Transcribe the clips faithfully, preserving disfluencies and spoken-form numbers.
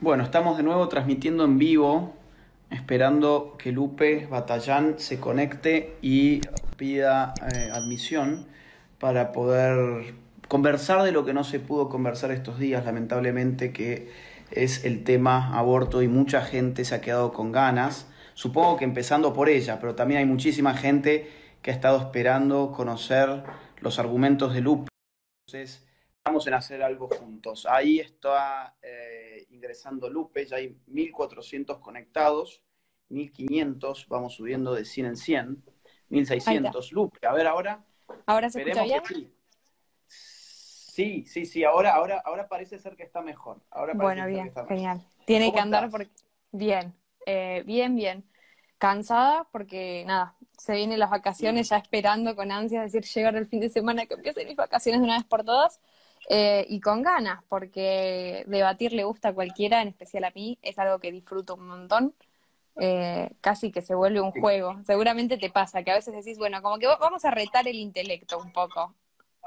Bueno, estamos de nuevo transmitiendo en vivo, esperando que Lupe Batallán se conecte y pida eh, admisión para poder conversar de lo que no se pudo conversar estos días, lamentablemente, que es el tema aborto y mucha gente se ha quedado con ganas. Supongo que empezando por ella, pero también hay muchísima gente que ha estado esperando conocer los argumentos de Lupe. Entonces, vamos en hacer algo juntos. Ahí está eh, ingresando Lupe, ya hay mil cuatrocientos conectados, mil quinientos, vamos subiendo de cien en cien, mil Ahí está. seiscientos. Lupe, a ver ahora, ¿Ahora se escucha esperemos que bien? sí. Sí, sí, sí, ahora, ahora, ahora parece ser que está mejor. Ahora Bueno, parece ser que bien, está mejor. genial. Tiene que ¿Cómo andar estás? porque... Bien, eh, bien, bien. Cansada porque, nada, se vienen las vacaciones ya esperando con ansias, es decir, llegar el fin de semana que empiecen mis vacaciones de una vez por todas. Eh, y con ganas, porque debatir le gusta a cualquiera, en especial a mí, es algo que disfruto un montón. Eh, casi que se vuelve un juego. Seguramente te pasa que a veces decís, bueno, como que va- vamos a retar el intelecto un poco.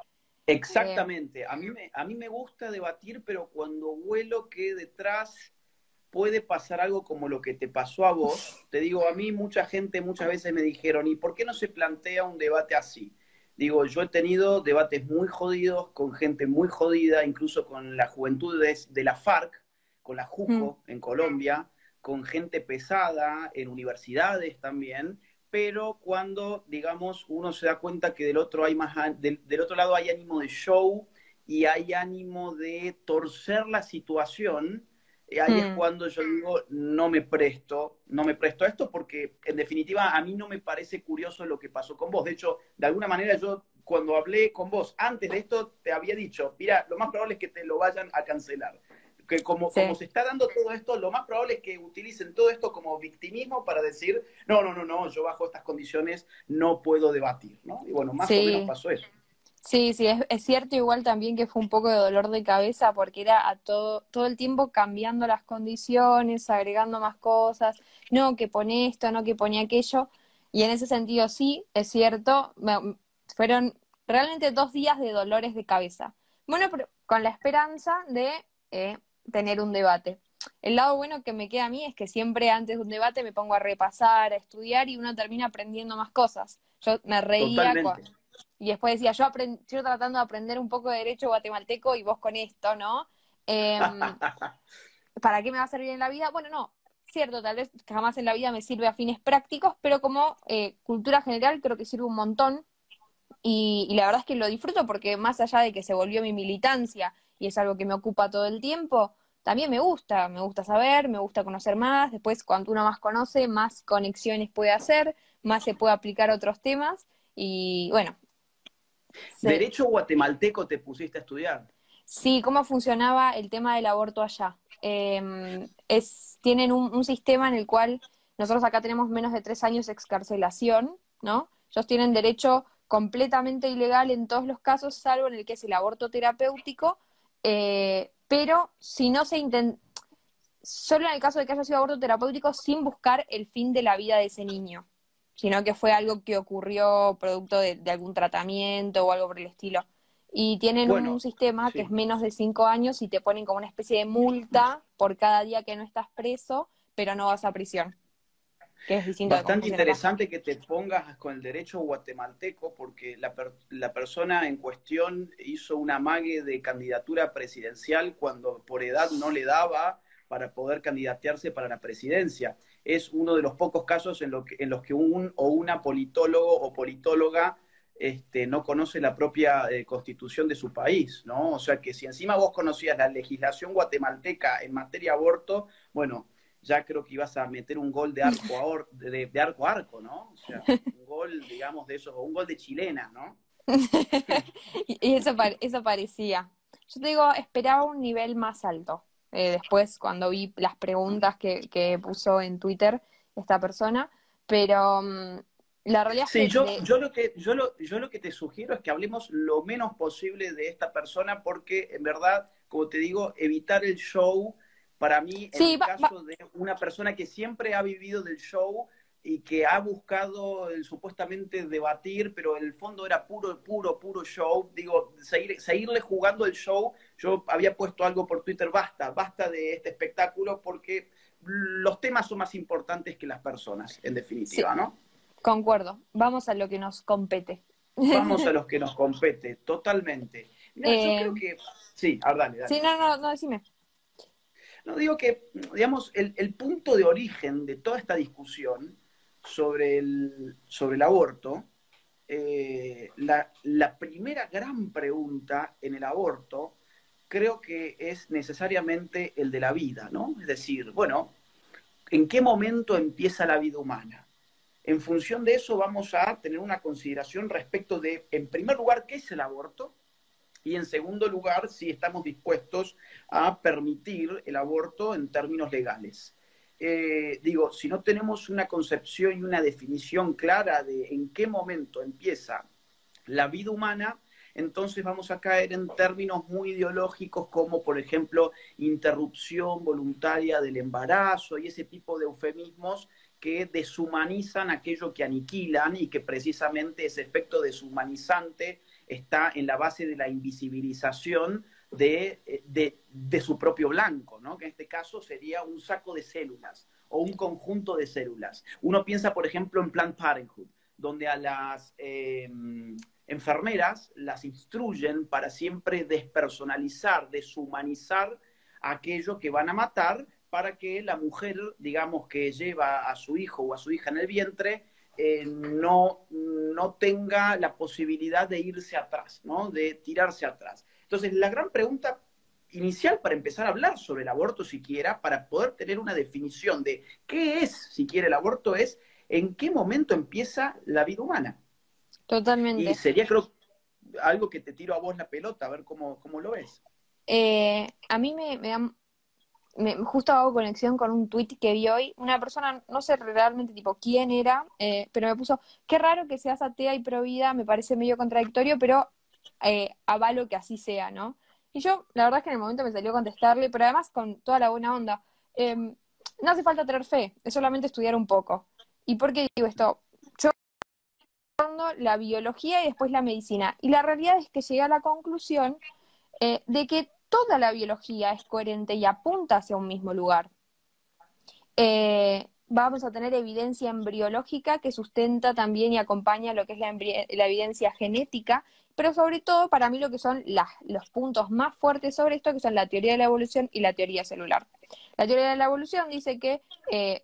Eh, Exactamente. A mí me, a mí me gusta debatir, pero cuando huelo que detrás puede pasar algo como lo que te pasó a vos. Te digo, a mí mucha gente muchas veces me dijeron, ¿y por qué no se plantea un debate así? Digo, yo he tenido debates muy jodidos con gente muy jodida, incluso con la juventud de, de la FARC, con la mm, JUCO en Colombia, con gente pesada en universidades también, pero cuando, digamos, uno se da cuenta que del otro, hay más, del, del otro lado hay ánimo de show y hay ánimo de torcer la situación, eh, ahí es mm. cuando yo digo, no me presto, no me presto a esto porque en definitiva a mí no me parece curioso lo que pasó con vos. De hecho, de alguna manera yo cuando hablé con vos antes de esto te había dicho, mira, lo más probable es que te lo vayan a cancelar. Que como, como Sí. se está dando todo esto, lo más probable es que utilicen todo esto como victimismo para decir, no, no, no, no, yo bajo estas condiciones no puedo debatir, ¿no? Y bueno, más o menos Sí, pasó eso. sí, sí, es, es cierto igual también que fue un poco de dolor de cabeza porque era a todo, todo el tiempo cambiando las condiciones, agregando más cosas, no que pone esto, no que pone aquello, y en ese sentido sí, es cierto, me- fueron realmente dos días de dolores de cabeza. Bueno, pero con la esperanza de eh, tener un debate. El lado bueno que me queda a mí es que siempre antes de un debate me pongo a repasar, a estudiar y uno termina aprendiendo más cosas. Yo me reía Totalmente. y después decía, yo, aprend yo tratando de aprender un poco de derecho guatemalteco y vos con esto, ¿no? Eh, ¿Para qué me va a servir en la vida? Bueno, no, cierto, tal vez jamás en la vida me sirve a fines prácticos, pero como eh, cultura general creo que sirve un montón y, y la verdad es que lo disfruto porque más allá de que se volvió mi militancia y es algo que me ocupa todo el tiempo, también me gusta, me gusta saber, me gusta conocer más, después cuando uno más conoce, más conexiones puede hacer, más se puede aplicar a otros temas y bueno, se, Derecho guatemalteco te pusiste a estudiar. sí, ¿cómo funcionaba el tema del aborto allá? Eh, es, tienen un, un sistema en el cual nosotros acá tenemos menos de tres años de excarcelación, ¿no? Ellos tienen derecho completamente ilegal en todos los casos, salvo en el que es el aborto terapéutico, eh, pero si no se intenta, solo en el caso de que haya sido aborto terapéutico sin buscar el fin de la vida de ese niño, sino que fue algo que ocurrió producto de, de algún tratamiento o algo por el estilo. Y tienen un Bueno, sistema que es sí. menos de cinco años y te ponen como una especie de multa por cada día que no estás preso, pero no vas a prisión, que es distinto de cómo Bastante funciona acá. interesante que te pongas con el derecho guatemalteco porque la, per la persona en cuestión hizo un amague de candidatura presidencial cuando por edad no le daba para poder candidatearse para la presidencia. Es uno de los pocos casos en, lo que, en los que un o una politólogo o politóloga este, no conoce la propia eh, constitución de su país, ¿no? O sea que si encima vos conocías la legislación guatemalteca en materia de aborto, bueno, ya creo que ibas a meter un gol de arco a, or, de, de arco a arco, ¿no? O sea, un gol, digamos, de esos, o un gol de chilena, ¿no? Y eso, eso parecía. Yo te digo, esperaba un nivel más alto. Eh, después, cuando vi las preguntas que, que puso en Twitter esta persona, pero um, la realidad es Sí, que yo, de, yo, lo que, yo, lo, yo lo que te sugiero es que hablemos lo menos posible de esta persona porque, en verdad, como te digo, evitar el show, para mí, en sí, el va, va, caso de una persona que siempre ha vivido del show y que ha buscado el, supuestamente debatir, pero en el fondo era puro, puro, puro show, digo, seguir, seguirle jugando el show Yo había puesto algo por Twitter, basta, basta de este espectáculo porque los temas son más importantes que las personas, en Sí, definitiva, ¿no? concuerdo. Vamos a lo que nos compete. Vamos a los que nos compete, totalmente. Mira, yo Eh, creo que... Sí, a ver, dale, sí, dale. no, no, no, decime. No, digo que, digamos, el, el punto de origen de toda esta discusión sobre el, sobre el aborto, eh, la, la primera gran pregunta en el aborto creo que es necesariamente el de la vida, ¿no? Es decir, bueno, ¿en qué momento empieza la vida humana? En función de eso vamos a tener una consideración respecto de, en primer lugar, ¿qué es el aborto? Y en segundo lugar, si estamos dispuestos a permitir el aborto en términos legales. Eh, digo, si no tenemos una concepción y una definición clara de en qué momento empieza la vida humana, entonces vamos a caer en términos muy ideológicos como, por ejemplo, interrupción voluntaria del embarazo y ese tipo de eufemismos que deshumanizan aquello que aniquilan y que precisamente ese efecto deshumanizante está en la base de la invisibilización de, de, de su propio blanco, ¿no? Que en este caso sería un saco de células o un conjunto de células. Uno piensa, por ejemplo, en Planned Parenthood, donde a las eh, enfermeras las instruyen para siempre despersonalizar, deshumanizar aquello que van a matar para que la mujer, digamos, que lleva a su hijo o a su hija en el vientre, eh, no, no tenga la posibilidad de irse atrás, ¿no? De tirarse atrás. Entonces, la gran pregunta inicial para empezar a hablar sobre el aborto siquiera, para poder tener una definición de qué es siquiera el aborto, es en qué momento empieza la vida humana. Y Totalmente. sería, creo, algo que te tiro a vos la pelota, a ver cómo, cómo lo ves. Eh, a mí me, me da, me, justo hago conexión con un tweet que vi hoy. Una persona, no sé realmente tipo quién era, eh, pero me puso, qué raro que seas atea y pro vida, me parece medio contradictorio, pero eh, avalo que así sea, ¿no? Y yo, la verdad es que en el momento me salió a contestarle, pero además con toda la buena onda. Eh, no hace falta tener fe, es solamente estudiar un poco. ¿Y por qué digo esto? Yo la biología y después la medicina. Y la realidad es que llegué a la conclusión eh, de que toda la biología es coherente y apunta hacia un mismo lugar. Eh, vamos a tener evidencia embriológica que sustenta también y acompaña lo que es la, la evidencia genética, pero sobre todo para mí lo que son las, los puntos más fuertes sobre esto, que son la teoría de la evolución y la teoría celular. La teoría de la evolución dice que eh,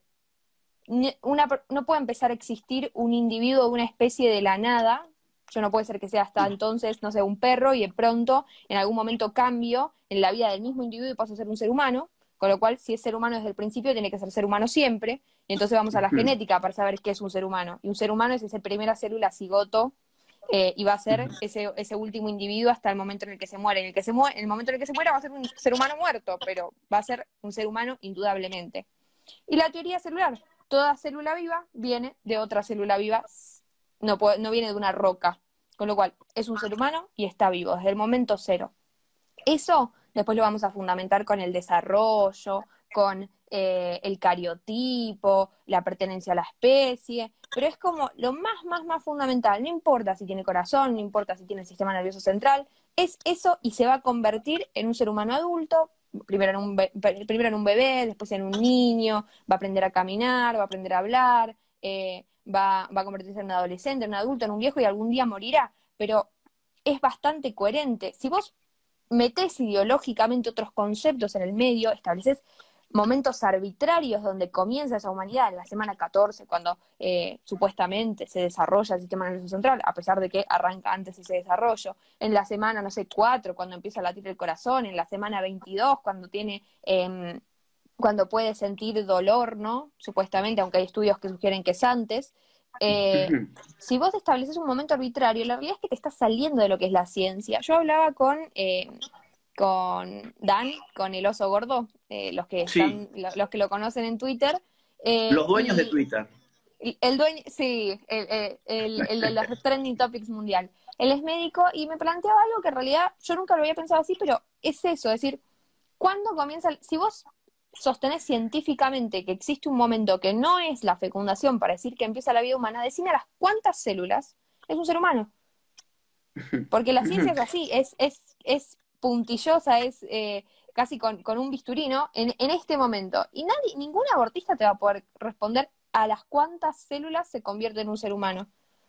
una, no puede empezar a existir un individuo, una especie de la nada. Yo no puede ser que sea hasta entonces, no sé, un perro y de pronto en algún momento cambio en la vida del mismo individuo y paso a ser un ser humano, con lo cual si es ser humano desde el principio tiene que ser ser humano siempre, y entonces vamos a la genética para saber qué es un ser humano, y un ser humano es esa primera célula cigoto eh, y va a ser ese, ese último individuo hasta el momento en el que se muere. En el, que se mu en el momento en el que se muera va a ser un ser humano muerto, pero va a ser un ser humano indudablemente. Y la teoría celular, toda célula viva viene de otra célula viva, no, puede, no viene de una roca, con lo cual es un ser humano y está vivo desde el momento cero. Eso después lo vamos a fundamentar con el desarrollo, con eh, el cariotipo, la pertenencia a la especie, pero es como lo más, más, más fundamental. No importa si tiene corazón, no importa si tiene sistema nervioso central, es eso y se va a convertir en un ser humano adulto, primero en un, primero en un bebé, después en un niño, va a aprender a caminar, va a aprender a hablar, eh, va, va a convertirse en un adolescente, en un adulto, en un viejo y algún día morirá, pero es bastante coherente. Si vos metés ideológicamente otros conceptos en el medio, estableces momentos arbitrarios donde comienza esa humanidad en la semana catorce, cuando eh, supuestamente se desarrolla el sistema nervioso central, a pesar de que arranca antes ese desarrollo, en la semana, no sé, cuatro, cuando empieza a latir el corazón, en la semana veintidós, cuando tiene... Eh, cuando puede sentir dolor, ¿no? Supuestamente, aunque hay estudios que sugieren que es antes. Eh, si vos estableces un momento arbitrario, la realidad es que te estás saliendo de lo que es la ciencia. Yo hablaba con, eh, con Dan, con el oso gordo, eh, los que Sí, están, los que lo conocen en Twitter, eh, los dueños de y Twitter. el dueño, sí, el, el, el, el de los trending topics mundial. Él es médico y me planteaba algo que en realidad yo nunca lo había pensado así, pero es eso, es decir, ¿cuándo comienza? El, si vos sostenés científicamente que existe un momento que no es la fecundación para decir que empieza la vida humana, decime a las cuántas células es un ser humano. Porque la ciencia es así, es, es, es puntillosa, es eh, casi con, con un bisturí, ¿no? En, en este momento. Y nadie, ningún abortista te va a poder responder a las cuántas células se convierte en un ser humano.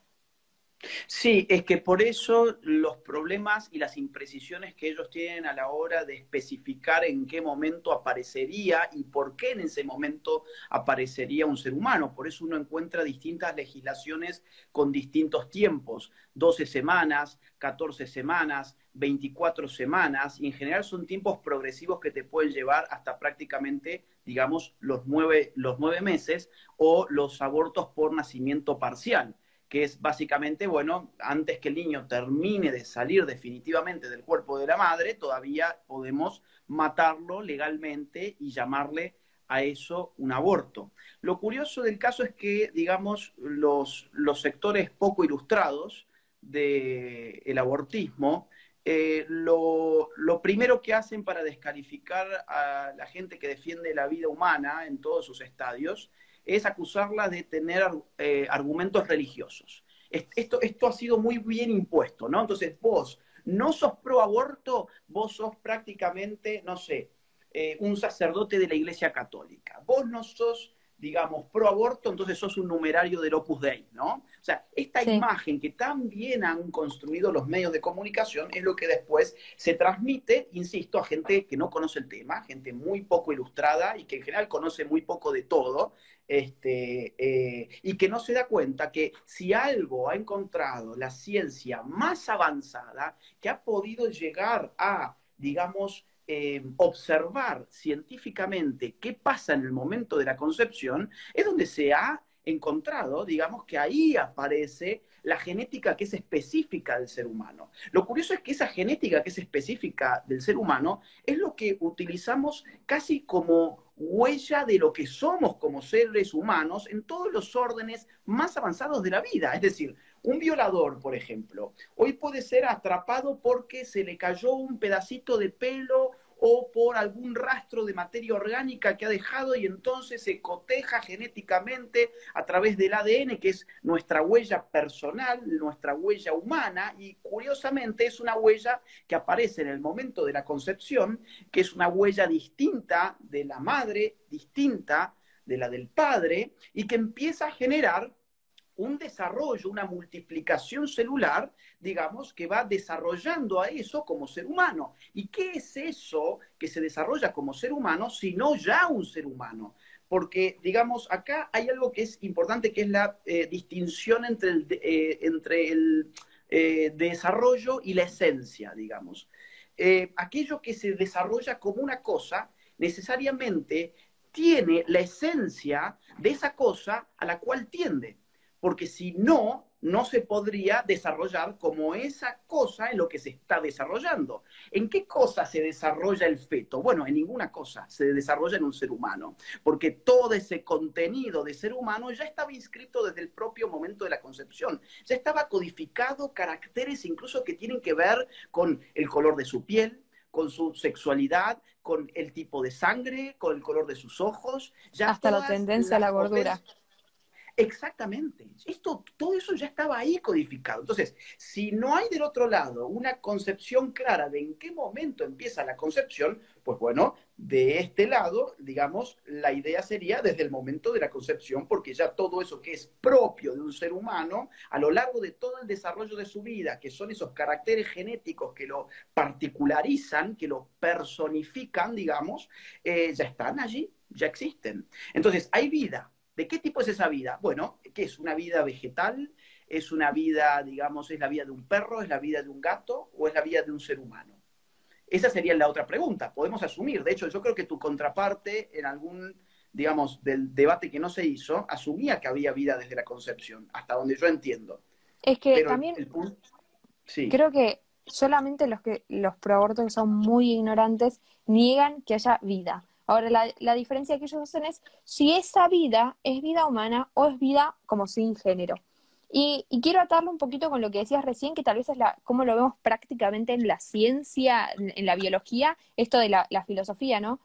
Sí, es que por eso los problemas y las imprecisiones que ellos tienen a la hora de especificar en qué momento aparecería y por qué en ese momento aparecería un ser humano. Por eso uno encuentra distintas legislaciones con distintos tiempos, doce semanas, catorce semanas, veinticuatro semanas, y en general son tiempos progresivos que te pueden llevar hasta prácticamente, digamos, los nueve, los nueve meses o los abortos por nacimiento parcial, que es básicamente, bueno, antes que el niño termine de salir definitivamente del cuerpo de la madre, todavía podemos matarlo legalmente y llamarle a eso un aborto. Lo curioso del caso es que, digamos, los, los sectores poco ilustrados del abortismo, eh, lo, lo primero que hacen para descalificar a la gente que defiende la vida humana en todos sus estadios es acusarla de tener eh, argumentos religiosos. Esto, esto ha sido muy bien impuesto, ¿no? Entonces vos no sos pro aborto, vos sos prácticamente, no sé, eh, un sacerdote de la Iglesia Católica. Vos no sos, digamos, pro aborto, entonces sos un numerario del Opus Dei, ¿no? O sea, esta Sí. imagen que tan bien han construido los medios de comunicación es lo que después se transmite, insisto, a gente que no conoce el tema, gente muy poco ilustrada y que en general conoce muy poco de todo, este, eh, y que no se da cuenta que si algo ha encontrado la ciencia más avanzada, que ha podido llegar a, digamos, eh, observar científicamente qué pasa en el momento de la concepción, es donde se ha encontrado, digamos, que ahí aparece la genética que es específica del ser humano. Lo curioso es que esa genética que es específica del ser humano es lo que utilizamos casi como huella de lo que somos como seres humanos en todos los órdenes más avanzados de la vida. Es decir, un violador, por ejemplo, hoy puede ser atrapado porque se le cayó un pedacito de pelo o por algún rastro de materia orgánica que ha dejado y entonces se coteja genéticamente a través del A D N, que es nuestra huella personal, nuestra huella humana, y curiosamente es una huella que aparece en el momento de la concepción, que es una huella distinta de la madre, distinta de la del padre, y que empieza a generar un desarrollo, una multiplicación celular, digamos, que va desarrollando a eso como ser humano. ¿Y qué es eso que se desarrolla como ser humano, sino ya un ser humano? Porque, digamos, acá hay algo que es importante, que es la eh, distinción entre el, eh, entre el eh, desarrollo y la esencia, digamos. Eh, aquello que se desarrolla como una cosa, necesariamente tiene la esencia de esa cosa a la cual tiende, porque si no, no se podría desarrollar como esa cosa en lo que se está desarrollando. ¿En qué cosa se desarrolla el feto? Bueno, en ninguna cosa se desarrolla en un ser humano, porque todo ese contenido de ser humano ya estaba inscrito desde el propio momento de la concepción. Ya estaba codificado caracteres incluso que tienen que ver con el color de su piel, con su sexualidad, con el tipo de sangre, con el color de sus ojos, ya Hasta la todas tendencia a las la gordura. potencias. Exactamente. Esto, todo eso ya estaba ahí codificado. Entonces, si no hay del otro lado una concepción clara de en qué momento empieza la concepción, pues bueno, de este lado, digamos, la idea sería desde el momento de la concepción, porque ya todo eso que es propio de un ser humano, a lo largo de todo el desarrollo de su vida, que son esos caracteres genéticos que lo particularizan, que lo personifican, digamos, eh, ya están allí, ya existen. Entonces, hay vida. ¿De qué tipo es esa vida? Bueno, ¿qué es? ¿Una vida vegetal? ¿Es una vida, digamos, es la vida de un perro? ¿Es la vida de un gato? ¿O es la vida de un ser humano? Esa sería la otra pregunta. Podemos asumir. De hecho, yo creo que tu contraparte en algún, digamos, del debate que no se hizo, asumía que había vida desde la concepción, hasta donde yo entiendo. Es que Pero el, también el punto... Sí. creo que solamente los que los proabortos que son muy ignorantes niegan que haya vida. Ahora, la, la diferencia que ellos hacen es si esa vida es vida humana o es vida como sin género. Y, y quiero atarlo un poquito con lo que decías recién, que tal vez es la, cómo lo vemos prácticamente en la ciencia, en, en la biología, esto de la, la filosofía, ¿no?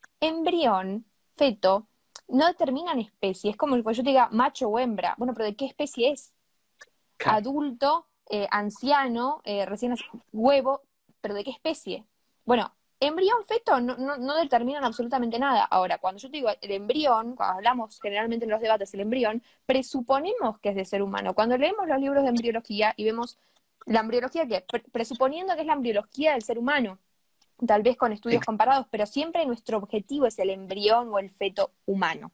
Embrión, feto, no determinan especie. Es como que yo te diga macho o hembra. Bueno, pero ¿de qué especie es? Adulto, eh, anciano, eh, recién nacido, huevo, pero ¿de qué especie? Bueno, embrión, feto no, no, no determinan absolutamente nada. Ahora, cuando yo te digo el embrión, cuando hablamos generalmente en los debates el embrión, presuponemos que es de ser humano. Cuando leemos los libros de embriología y vemos la embriología, ¿qué? Pre- presuponiendo que es la embriología del ser humano, tal vez con estudios Ex- comparados, pero siempre nuestro objetivo es el embrión o el feto humano.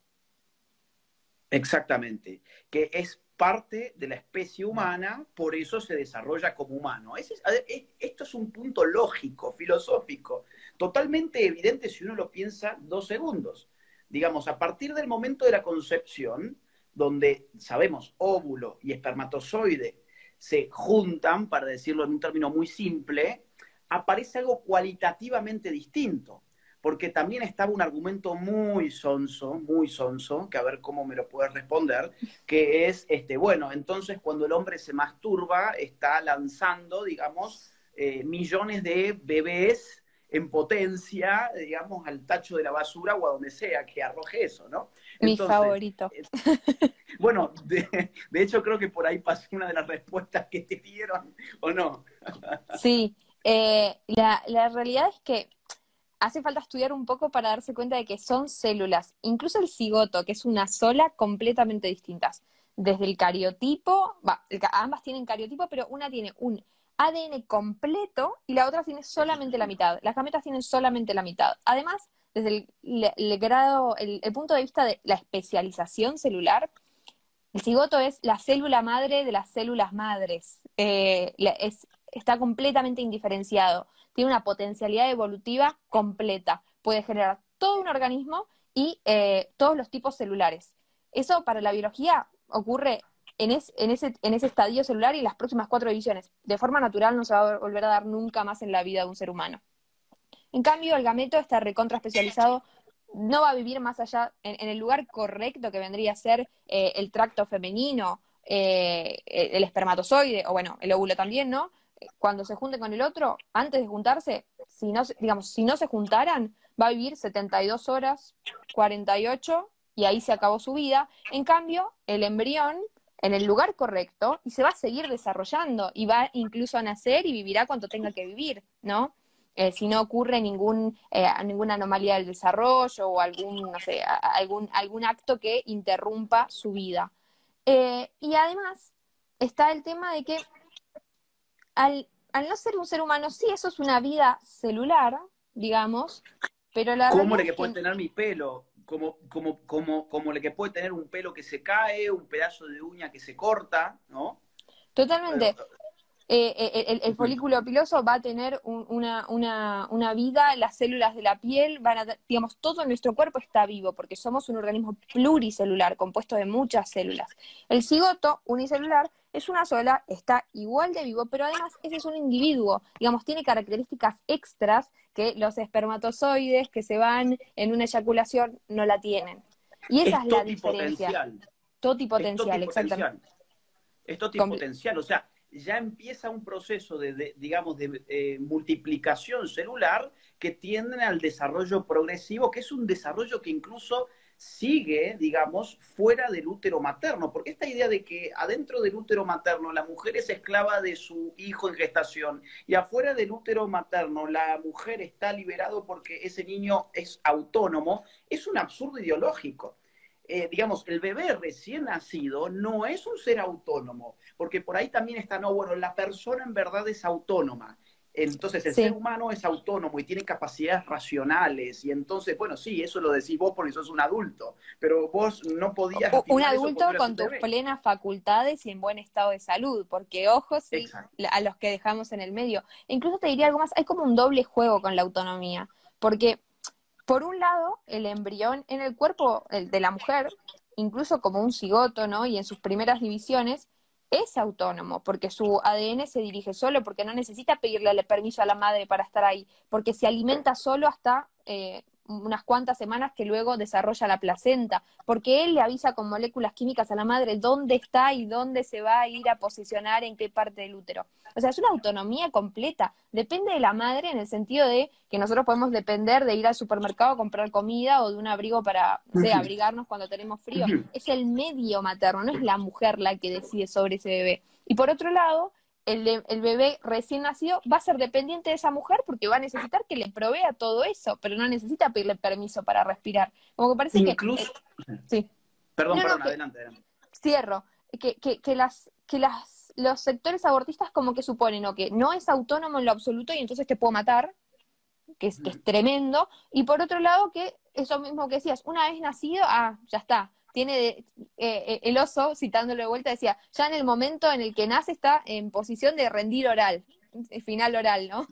Exactamente, que es parte de la especie humana, por eso se desarrolla como humano. Ese es- a ver, es- esto es un punto lógico, filosófico, totalmente evidente si uno lo piensa dos segundos. Digamos, a partir del momento de la concepción, donde sabemos óvulo y espermatozoide se juntan, para decirlo en un término muy simple, aparece algo cualitativamente distinto porque también estaba un argumento muy sonso, muy sonso, que a ver cómo me lo puedes responder, que es, este, bueno, entonces cuando el hombre se masturba, está lanzando, digamos, eh, millones de bebés en potencia, digamos, al tacho de la basura o a donde sea que arroje eso, ¿no? Mi Entonces, favorito. eh, bueno, de, de hecho creo que por ahí pasó una de las respuestas que te dieron, ¿o no? Sí, eh, la, la realidad es que hace falta estudiar un poco para darse cuenta de que son células, incluso el cigoto, que es una sola, completamente distintas. Desde el cariotipo, va, el ca- ambas tienen cariotipo, pero una tiene un A D N completo y la otra tiene solamente la mitad. Las gametas tienen solamente la mitad. Además, desde el, le- el grado, el, el punto de vista de la especialización celular, el cigoto es la célula madre de las células madres. Eh, la- es, está completamente indiferenciado. Tiene una potencialidad evolutiva completa. Puede generar todo un organismo y eh, todos los tipos celulares. Eso para la biología ocurre en, es- en ese, en ese estadio celular y las próximas cuatro divisiones. De forma natural no se va a volver a dar nunca más en la vida de un ser humano. En cambio, el gameto está recontra especializado, no va a vivir más allá, en, en el lugar correcto que vendría a ser eh, el tracto femenino, eh, el espermatozoide, o bueno, el óvulo también, ¿no? Cuando se junte con el otro, antes de juntarse, si no, se- digamos, si no se juntaran, va a vivir setenta y dos horas, cuarenta y ocho, y ahí se acabó su vida. En cambio, el embrión en el lugar correcto y se va a seguir desarrollando y va incluso a nacer y vivirá cuanto tenga que vivir, ¿no? Eh, si no ocurre ningún, eh, ninguna anomalía del desarrollo o algún, no sé, a- algún, algún acto que interrumpa su vida. Eh, y además está el tema de que al, al no ser un ser humano, sí, eso es una vida celular, digamos, pero la ¿Cómo realidad le es que puede que tener mi pelo? Como, como, como, como le que puede tener un pelo que se cae, un pedazo de uña que se corta, ¿no? Eh, totalmente eh, eh, el, el folículo piloso va a tener un- una, una, una vida, las células de la piel van a, digamos, todo nuestro cuerpo está vivo porque somos un organismo pluricelular compuesto de muchas células. El cigoto unicelular es una sola, está igual de vivo, pero además ese es un individuo, digamos, tiene características extras que los espermatozoides que se van en una eyaculación no la tienen. Y esa es es la diferencia, totipotencial, es totipotencial, exactamente. totipotencial, es Comple- totipotencial, o sea, ya empieza un proceso de, de digamos, de eh, multiplicación celular que tiende al desarrollo progresivo, que es un desarrollo que incluso sigue, digamos, fuera del útero materno, porque esta idea de que adentro del útero materno la mujer es esclava de su hijo en gestación y afuera del útero materno la mujer está liberado porque ese niño es autónomo, es un absurdo ideológico. Eh, digamos, el bebé recién nacido no es un ser autónomo, porque por ahí también está, no, bueno, la persona en verdad es autónoma. Entonces el ser Sí. humano es autónomo y tiene capacidades racionales. Y entonces, bueno, sí, eso lo decís vos porque sos un adulto, pero vos no podías Un afirmar eso cuando adulto eras con un tus bebé. plenas facultades y en buen estado de salud, porque ojo, sí, Exacto. a los que dejamos en el medio. E incluso te diría algo más, hay como un doble juego con la autonomía, porque por un lado, el embrión en el cuerpo el de la mujer, incluso como un cigoto, ¿no? Y en sus primeras divisiones, es autónomo, porque su A D N se dirige solo, porque no necesita pedirle el permiso a la madre para estar ahí, porque se alimenta solo hasta eh, unas cuantas semanas que luego desarrolla la placenta, porque él le avisa con moléculas químicas a la madre dónde está y dónde se va a ir a posicionar en qué parte del útero. O sea, es una autonomía completa. Depende de la madre en el sentido de que nosotros podemos depender de ir al supermercado a comprar comida o de un abrigo para, no sé, Ujú, abrigarnos cuando tenemos frío. ujú. Es el medio materno, no es la mujer la que decide sobre ese bebé. Y por otro lado, el, el bebé recién nacido va a ser dependiente de esa mujer porque va a necesitar que le provea todo eso, pero no necesita pedirle permiso para respirar. Como que parece que... eh, Incluso, sí. perdón, No, no, perdón, que adelante, adelante. cierro. Que, que, que las... Que las, los sectores abortistas como que suponen o que no es autónomo en lo absoluto y entonces te puedo matar, que es, que es tremendo, y por otro lado que eso mismo que decías, una vez nacido, ah, ya está, tiene de, eh, eh, el oso, citándolo de vuelta, decía, ya en el momento en el que nace está en posición de rendir oral, final oral, ¿no?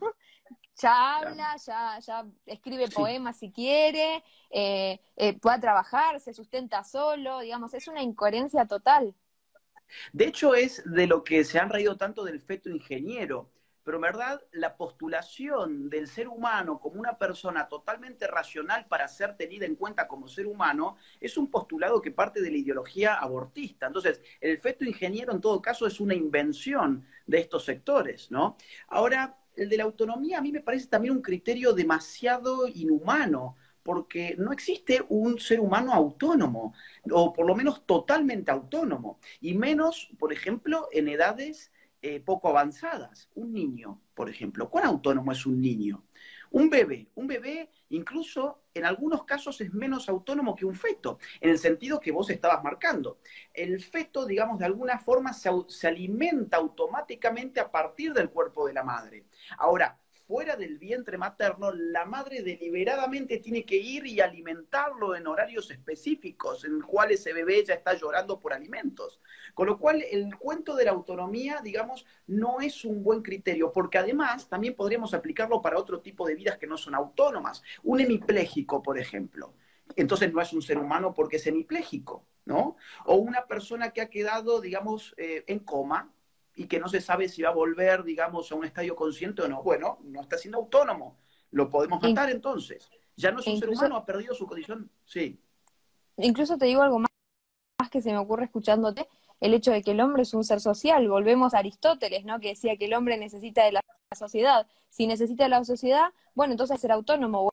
Ya Claro. habla, ya, ya escribe Sí. poemas si quiere, eh, eh, puede trabajar, se sustenta solo, digamos, es una incoherencia total. De hecho, es de lo que se han reído tanto del feto ingeniero, pero en verdad la postulación del ser humano como una persona totalmente racional para ser tenida en cuenta como ser humano es un postulado que parte de la ideología abortista. Entonces, el feto ingeniero en todo caso es una invención de estos sectores, ¿no? Ahora, el de la autonomía a mí me parece también un criterio demasiado inhumano, porque no existe un ser humano autónomo, o por lo menos totalmente autónomo, y menos, por ejemplo, en edades eh, poco avanzadas. Un niño, por ejemplo, ¿cuán autónomo es un niño? Un bebé, un bebé incluso en algunos casos es menos autónomo que un feto, en el sentido que vos estabas marcando. El feto, digamos, de alguna forma se, se alimenta automáticamente a partir del cuerpo de la madre. Ahora, fuera del vientre materno, la madre deliberadamente tiene que ir y alimentarlo en horarios específicos, en los cuales ese bebé ya está llorando por alimentos. Con lo cual, el cuento de la autonomía, digamos, no es un buen criterio, porque además también podríamos aplicarlo para otro tipo de vidas que no son autónomas. Un hemipléjico, por ejemplo. Entonces no es un ser humano porque es hemipléjico, ¿no? O una persona que ha quedado, digamos, eh, en coma, y que no se sabe si va a volver, digamos, a un estadio consciente o no. Bueno, no está siendo autónomo. Lo podemos E, matar entonces. Ya no es e un ser incluso, humano, ha perdido su condición. Sí. incluso te digo algo más que se me ocurre escuchándote, el hecho de que el hombre es un ser social. Volvemos a Aristóteles, ¿no? Que decía que el hombre necesita de la sociedad. Si necesita de la sociedad, bueno, entonces ser autónomo,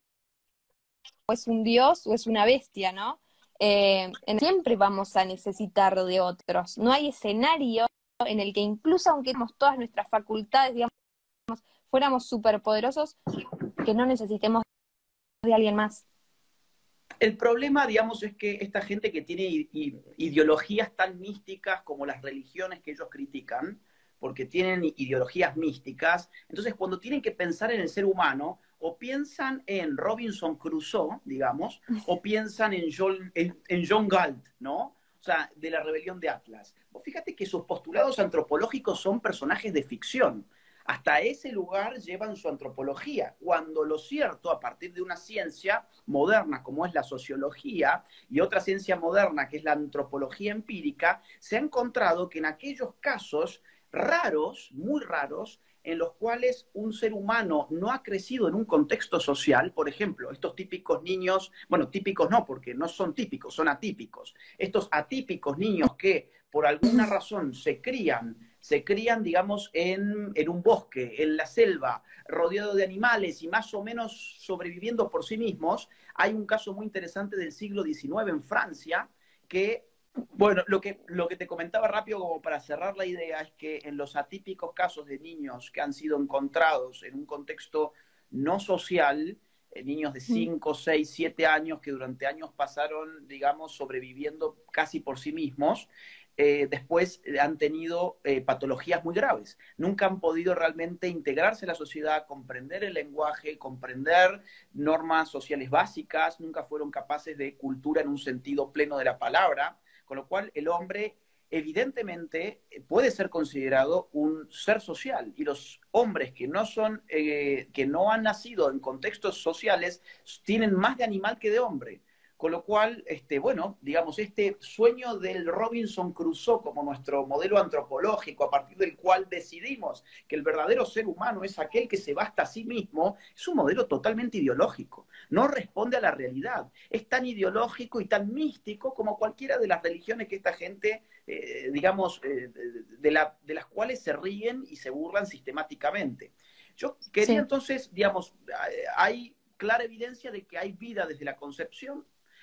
o es un dios o es una bestia, ¿no? Eh, siempre vamos a necesitar de otros. No hay escenario en el que incluso aunque tenemos todas nuestras facultades, digamos, fuéramos superpoderosos, que no necesitemos de alguien más. El problema, digamos, es que esta gente que tiene ideologías tan místicas como las religiones que ellos critican, porque tienen ideologías místicas, entonces cuando tienen que pensar en el ser humano, o piensan en Robinson Crusoe, digamos, o piensan en John, en, en John Galt, ¿no? O sea, de la rebelión de Atlas. Vos fíjate que sus postulados antropológicos son personajes de ficción. Hasta ese lugar llevan su antropología, cuando lo cierto, a partir de una ciencia moderna como es la sociología y otra ciencia moderna que es la antropología empírica, se ha encontrado que en aquellos casos raros, muy raros, en los cuales un ser humano no ha crecido en un contexto social, por ejemplo, estos típicos niños, bueno, típicos no, porque no son típicos, son atípicos, estos atípicos niños que por alguna razón se crían, se crían, digamos, en, en un bosque, en la selva, rodeado de animales y más o menos sobreviviendo por sí mismos. Hay un caso muy interesante del siglo diecinueve en Francia que bueno, lo que, lo que te comentaba rápido como para cerrar la idea es que en los atípicos casos de niños que han sido encontrados en un contexto no social, eh, niños de cinco, seis, siete años que durante años pasaron, digamos, sobreviviendo casi por sí mismos, eh, después han tenido eh, patologías muy graves. Nunca han podido realmente integrarse a la sociedad, comprender el lenguaje, comprender normas sociales básicas, nunca fueron capaces de cultura en un sentido pleno de la palabra, con lo cual el hombre evidentemente puede ser considerado un ser social y los hombres que no son eh, que no han nacido en contextos sociales tienen más de animal que de hombre. Con lo cual, este, bueno, digamos, este sueño del Robinson Crusoe como nuestro modelo antropológico, a partir del cual decidimos que el verdadero ser humano es aquel que se basta a sí mismo, es un modelo totalmente ideológico. No responde a la realidad. Es tan ideológico y tan místico como cualquiera de las religiones que esta gente, eh, digamos, eh, de, la, de las cuales se ríen y se burlan sistemáticamente. Yo quería Sí. entonces, digamos, hay clara evidencia de que hay vida desde la concepción.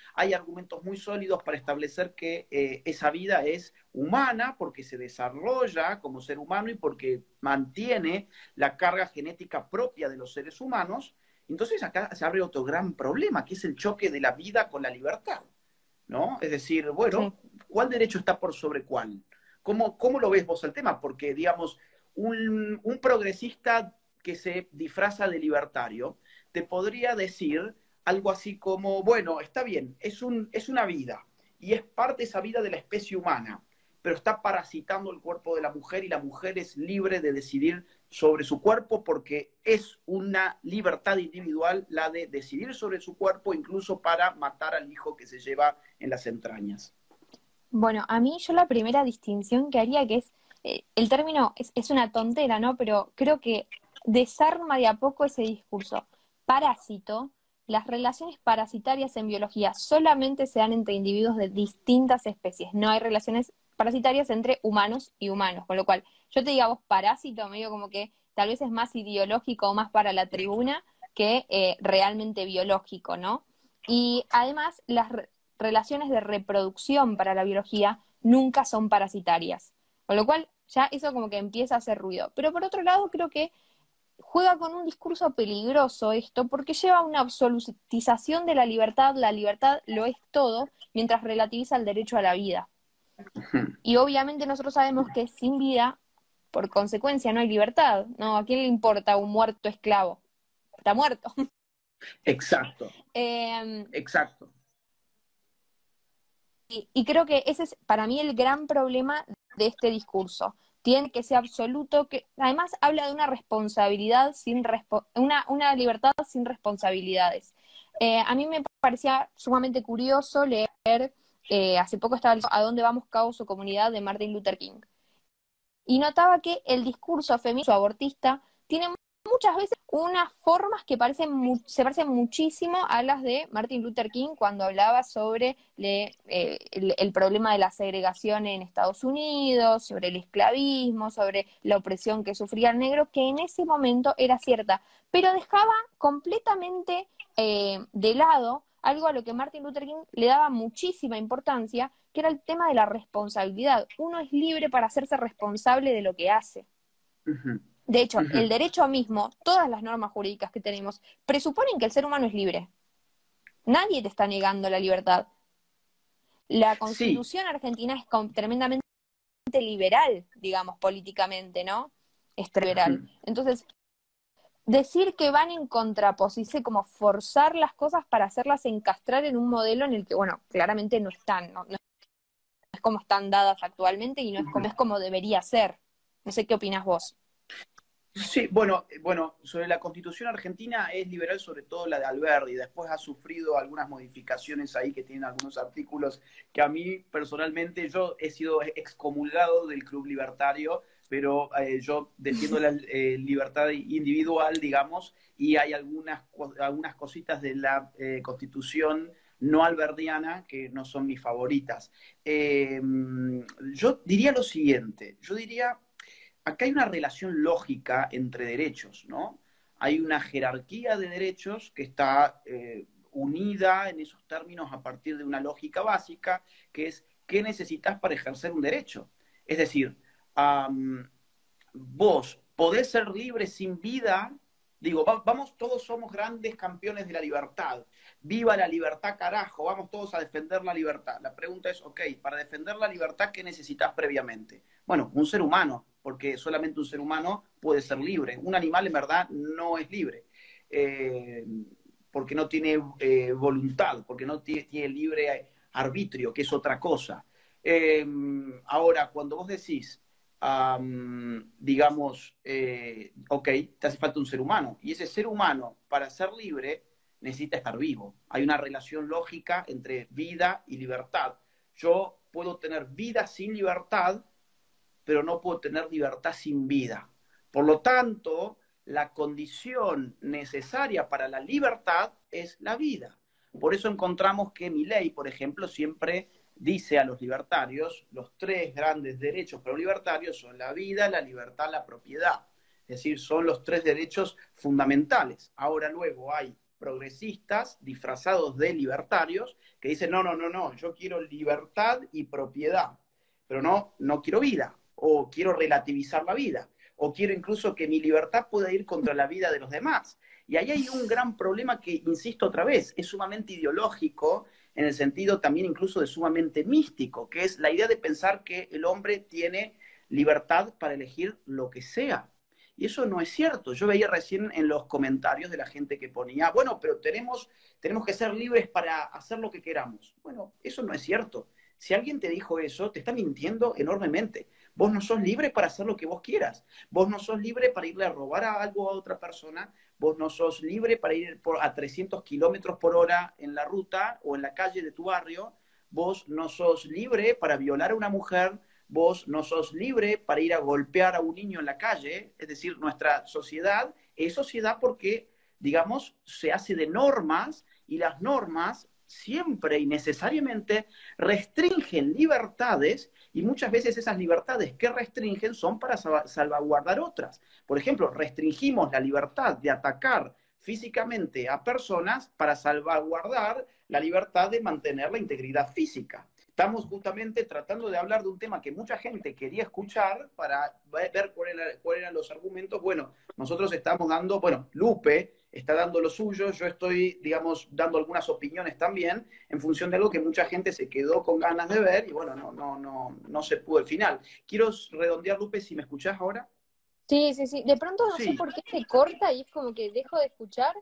hay argumentos muy sólidos para establecer que eh, esa vida es humana porque se desarrolla como ser humano y porque mantiene la carga genética propia de los seres humanos. Entonces acá se abre otro gran problema, que es el choque de la vida con la libertad, ¿no? Es decir, Sí. bueno, ¿cuál derecho está por sobre cuál? ¿Cómo, cómo lo ves vos el tema? Porque, digamos, un, un progresista que se disfraza de libertario te podría decir algo así como, bueno, está bien, es, un, es una vida y es parte de esa vida de la especie humana, pero está parasitando el cuerpo de la mujer y la mujer es libre de decidir sobre su cuerpo porque es una libertad individual la de decidir sobre su cuerpo incluso para matar al hijo que se lleva en las entrañas. Bueno, a mí yo la primera distinción que haría, que es, eh, el término es, es una tontera, ¿no? Pero creo que desarma de a poco ese discurso. Parásito, las relaciones parasitarias en biología solamente se dan entre individuos de distintas especies. No hay relaciones parasitarias entre humanos y humanos. Con lo cual, yo te diga vos parásito, medio como que tal vez es más ideológico o más para la tribuna que eh, realmente biológico, ¿no? Y además, las, relaciones de reproducción para la biología nunca son parasitarias. Con lo cual, ya eso como que empieza a hacer ruido. Pero por otro lado, creo que juega con un discurso peligroso esto, porque lleva a una absolutización de la libertad. La libertad lo es todo, mientras relativiza el derecho a la vida. Y obviamente nosotros sabemos que sin vida, por consecuencia, no hay libertad. ¿No? ¿A quién le importa un muerto esclavo? Está muerto. Exacto, eh, exacto. Y, y creo que ese es para mí el gran problema de este discurso. Tiene que ser absoluto, que además habla de una responsabilidad sin respo una, una libertad sin responsabilidades. Eh, a mí me parecía sumamente curioso leer, eh, hace poco estaba ¿A dónde vamos, caos o comunidad? De Martin Luther King. Y notaba que el discurso feminista abortista tiene muchas veces unas formas que parecen mu se parecen muchísimo a las de Martin Luther King cuando hablaba sobre le, eh, el, el problema de la segregación en Estados Unidos, sobre el esclavismo, sobre la opresión que sufría el negro, que en ese momento era cierta, pero dejaba completamente eh, de lado algo a lo que Martin Luther King le daba muchísima importancia, que era el tema de la responsabilidad. Uno es libre para hacerse responsable de lo que hace. Uh-huh. De hecho, el Uh-huh. derecho mismo, todas las normas jurídicas que tenemos, presuponen que el ser humano es libre. Nadie te está negando la libertad. La Sí. Constitución argentina es tremendamente liberal, digamos, políticamente, ¿no? Es liberal. Uh-huh. Entonces, decir que van en contraposición, como forzar las cosas para hacerlas encastrar en un modelo en el que, bueno, claramente no están, no, no es como están dadas actualmente y no es como, es como debería ser. No sé qué opinas vos. Sí, bueno, bueno, sobre la Constitución argentina es liberal, sobre todo la de Alberdi. Después ha sufrido algunas modificaciones ahí que tienen algunos artículos que a mí personalmente, yo he sido excomulgado del Club Libertario, pero eh, yo defiendo la eh, libertad individual, digamos, y hay algunas, algunas cositas de la eh, Constitución no alberdiana que no son mis favoritas. Eh, yo diría lo siguiente, yo diría acá hay una relación lógica entre derechos, ¿no? Hay una jerarquía de derechos que está eh, unida en esos términos a partir de una lógica básica, que es qué necesitas para ejercer un derecho. Es decir, um, vos podés ser libre sin vida. Digo, va, vamos, todos somos grandes campeones de la libertad. Viva la libertad, carajo, vamos todos a defender la libertad. La pregunta es, ok, para defender la libertad, ¿qué necesitas previamente? Bueno, un ser humano, porque solamente un ser humano puede ser libre. Un animal, en verdad, no es libre. Eh, porque no tiene eh, voluntad, porque no tiene, tiene libre arbitrio, que es otra cosa. Eh, ahora, cuando vos decís, Um, digamos, eh, ok, te hace falta un ser humano. Y ese ser humano, para ser libre, necesita estar vivo. Hay una relación lógica entre vida y libertad. Yo puedo tener vida sin libertad, pero no puedo tener libertad sin vida. Por lo tanto, la condición necesaria para la libertad es la vida. Por eso encontramos que Milei, por ejemplo, siempre dice a los libertarios, los tres grandes derechos para los libertarios son la vida, la libertad, la propiedad. Es decir, son los tres derechos fundamentales. Ahora luego hay progresistas disfrazados de libertarios que dicen, no, no, no, no, yo quiero libertad y propiedad, pero no, no quiero vida, o quiero relativizar la vida, o quiero incluso que mi libertad pueda ir contra la vida de los demás. Y ahí hay un gran problema que, insisto otra vez, es sumamente ideológico, en el sentido también incluso de sumamente místico, que es la idea de pensar que el hombre tiene libertad para elegir lo que sea. Y eso no es cierto. Yo veía recién en los comentarios de la gente que ponía, bueno, pero tenemos, tenemos que ser libres para hacer lo que queramos. Bueno, eso no es cierto. Si alguien te dijo eso, te está mintiendo enormemente. Vos no sos libre para hacer lo que vos quieras. Vos no sos libre para irle a robar a algo a otra persona. Vos no sos libre para ir por, a trescientos kilómetros por hora en la ruta o en la calle de tu barrio. Vos no sos libre para violar a una mujer. Vos no sos libre para ir a golpear a un niño en la calle. Es decir, nuestra sociedad es sociedad porque, digamos, se hace de normas, y las normas siempre y necesariamente restringen libertades, y muchas veces esas libertades que restringen son para salvaguardar otras. Por ejemplo, restringimos la libertad de atacar físicamente a personas para salvaguardar la libertad de mantener la integridad física. Estamos justamente tratando de hablar de un tema que mucha gente quería escuchar para ver cuáles eran, cuál eran los argumentos. Bueno, nosotros estamos dando, bueno, Lupe está dando lo suyo, yo estoy, digamos, dando algunas opiniones también en función de algo que mucha gente se quedó con ganas de ver y bueno, no, no, no, no se pudo al final. Quiero redondear, Lupe, si me escuchás ahora. Sí, sí, sí. De pronto no Sí. sé por qué se corta y es como que dejo de escuchar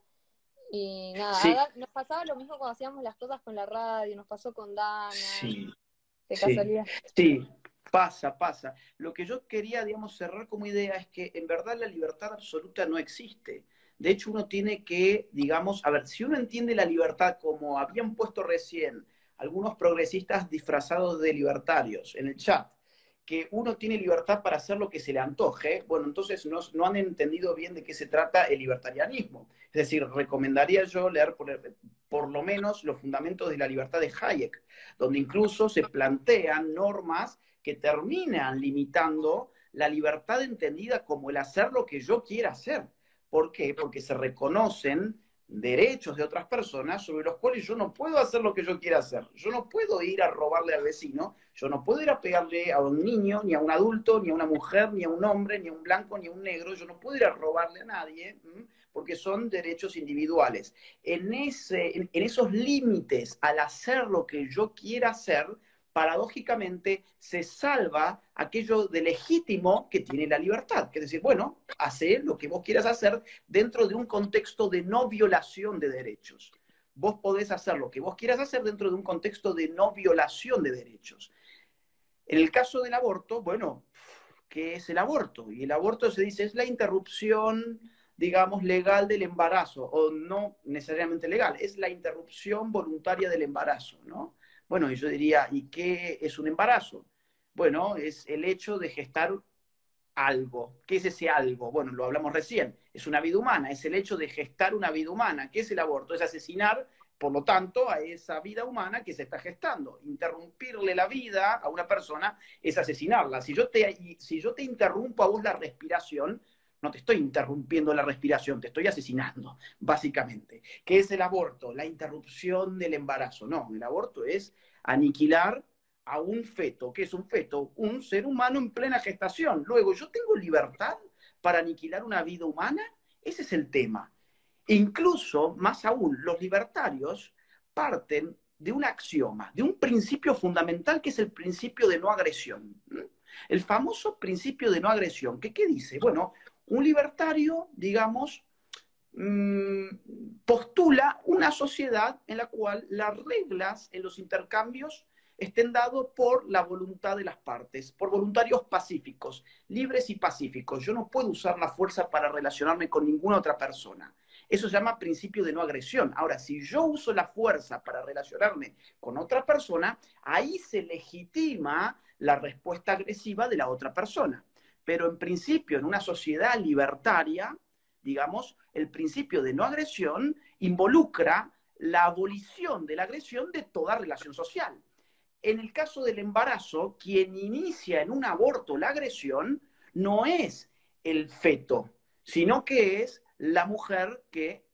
y nada. Sí. Nos pasaba lo mismo cuando hacíamos las cosas con la radio, nos pasó con Dana. Sí. De Sí. casualidad. Sí. Pasa, pasa. Lo que yo quería, digamos, cerrar como idea es que en verdad la libertad absoluta no existe. De hecho, uno tiene que, digamos, a ver, si uno entiende la libertad como habían puesto recién algunos progresistas disfrazados de libertarios en el chat, que uno tiene libertad para hacer lo que se le antoje, bueno, entonces no, no han entendido bien de qué se trata el libertarianismo. Es decir, recomendaría yo leer por, por lo menos los fundamentos de la libertad de Hayek, donde incluso se plantean normas que terminan limitando la libertad entendida como el hacer lo que yo quiera hacer. ¿Por qué? Porque se reconocen derechos de otras personas sobre los cuales yo no puedo hacer lo que yo quiera hacer. Yo no puedo ir a robarle al vecino, yo no puedo ir a pegarle a un niño, ni a un adulto, ni a una mujer, ni a un hombre, ni a un blanco, ni a un negro, yo no puedo ir a robarle a nadie, porque son derechos individuales. En, ese, en, en esos límites, al hacer lo que yo quiera hacer, paradójicamente se salva aquello de legítimo que tiene la libertad. Que es decir, bueno, hace lo que vos quieras hacer dentro de un contexto de no violación de derechos. Vos podés hacer lo que vos quieras hacer dentro de un contexto de no violación de derechos. En el caso del aborto, bueno, ¿qué es el aborto? Y el aborto se dice es la interrupción, digamos, legal del embarazo, o no necesariamente legal, es la interrupción voluntaria del embarazo, ¿no? Bueno, y yo diría, ¿y qué es un embarazo? Bueno, es el hecho de gestar algo. ¿Qué es ese algo? Bueno, lo hablamos recién. Es una vida humana, es el hecho de gestar una vida humana. ¿Qué es el aborto? Es asesinar, por lo tanto, a esa vida humana que se está gestando. Interrumpirle la vida a una persona es asesinarla. Si yo te, si yo te interrumpo a vos la respiración, no te estoy interrumpiendo la respiración, te estoy asesinando, básicamente. ¿Qué es el aborto? La interrupción del embarazo. No, el aborto es aniquilar a un feto. ¿Qué es un feto? Un ser humano en plena gestación. Luego, ¿yo tengo libertad para aniquilar una vida humana? Ese es el tema. Incluso, más aún, los libertarios parten de un axioma, de un principio fundamental que es el principio de no agresión. El famoso principio de no agresión. ¿Qué, qué dice? Bueno, un libertario, digamos, mmm, postula una sociedad en la cual las reglas en los intercambios estén dados por la voluntad de las partes, por voluntarios pacíficos, libres y pacíficos. Yo no puedo usar la fuerza para relacionarme con ninguna otra persona. Eso se llama principio de no agresión. Ahora, si yo uso la fuerza para relacionarme con otra persona, ahí se legitima la respuesta agresiva de la otra persona. Pero en principio, en una sociedad libertaria, digamos, el principio de no agresión involucra la abolición de la agresión de toda relación social. En el caso del embarazo, quien inicia en un aborto la agresión no es el feto, sino que es la mujer que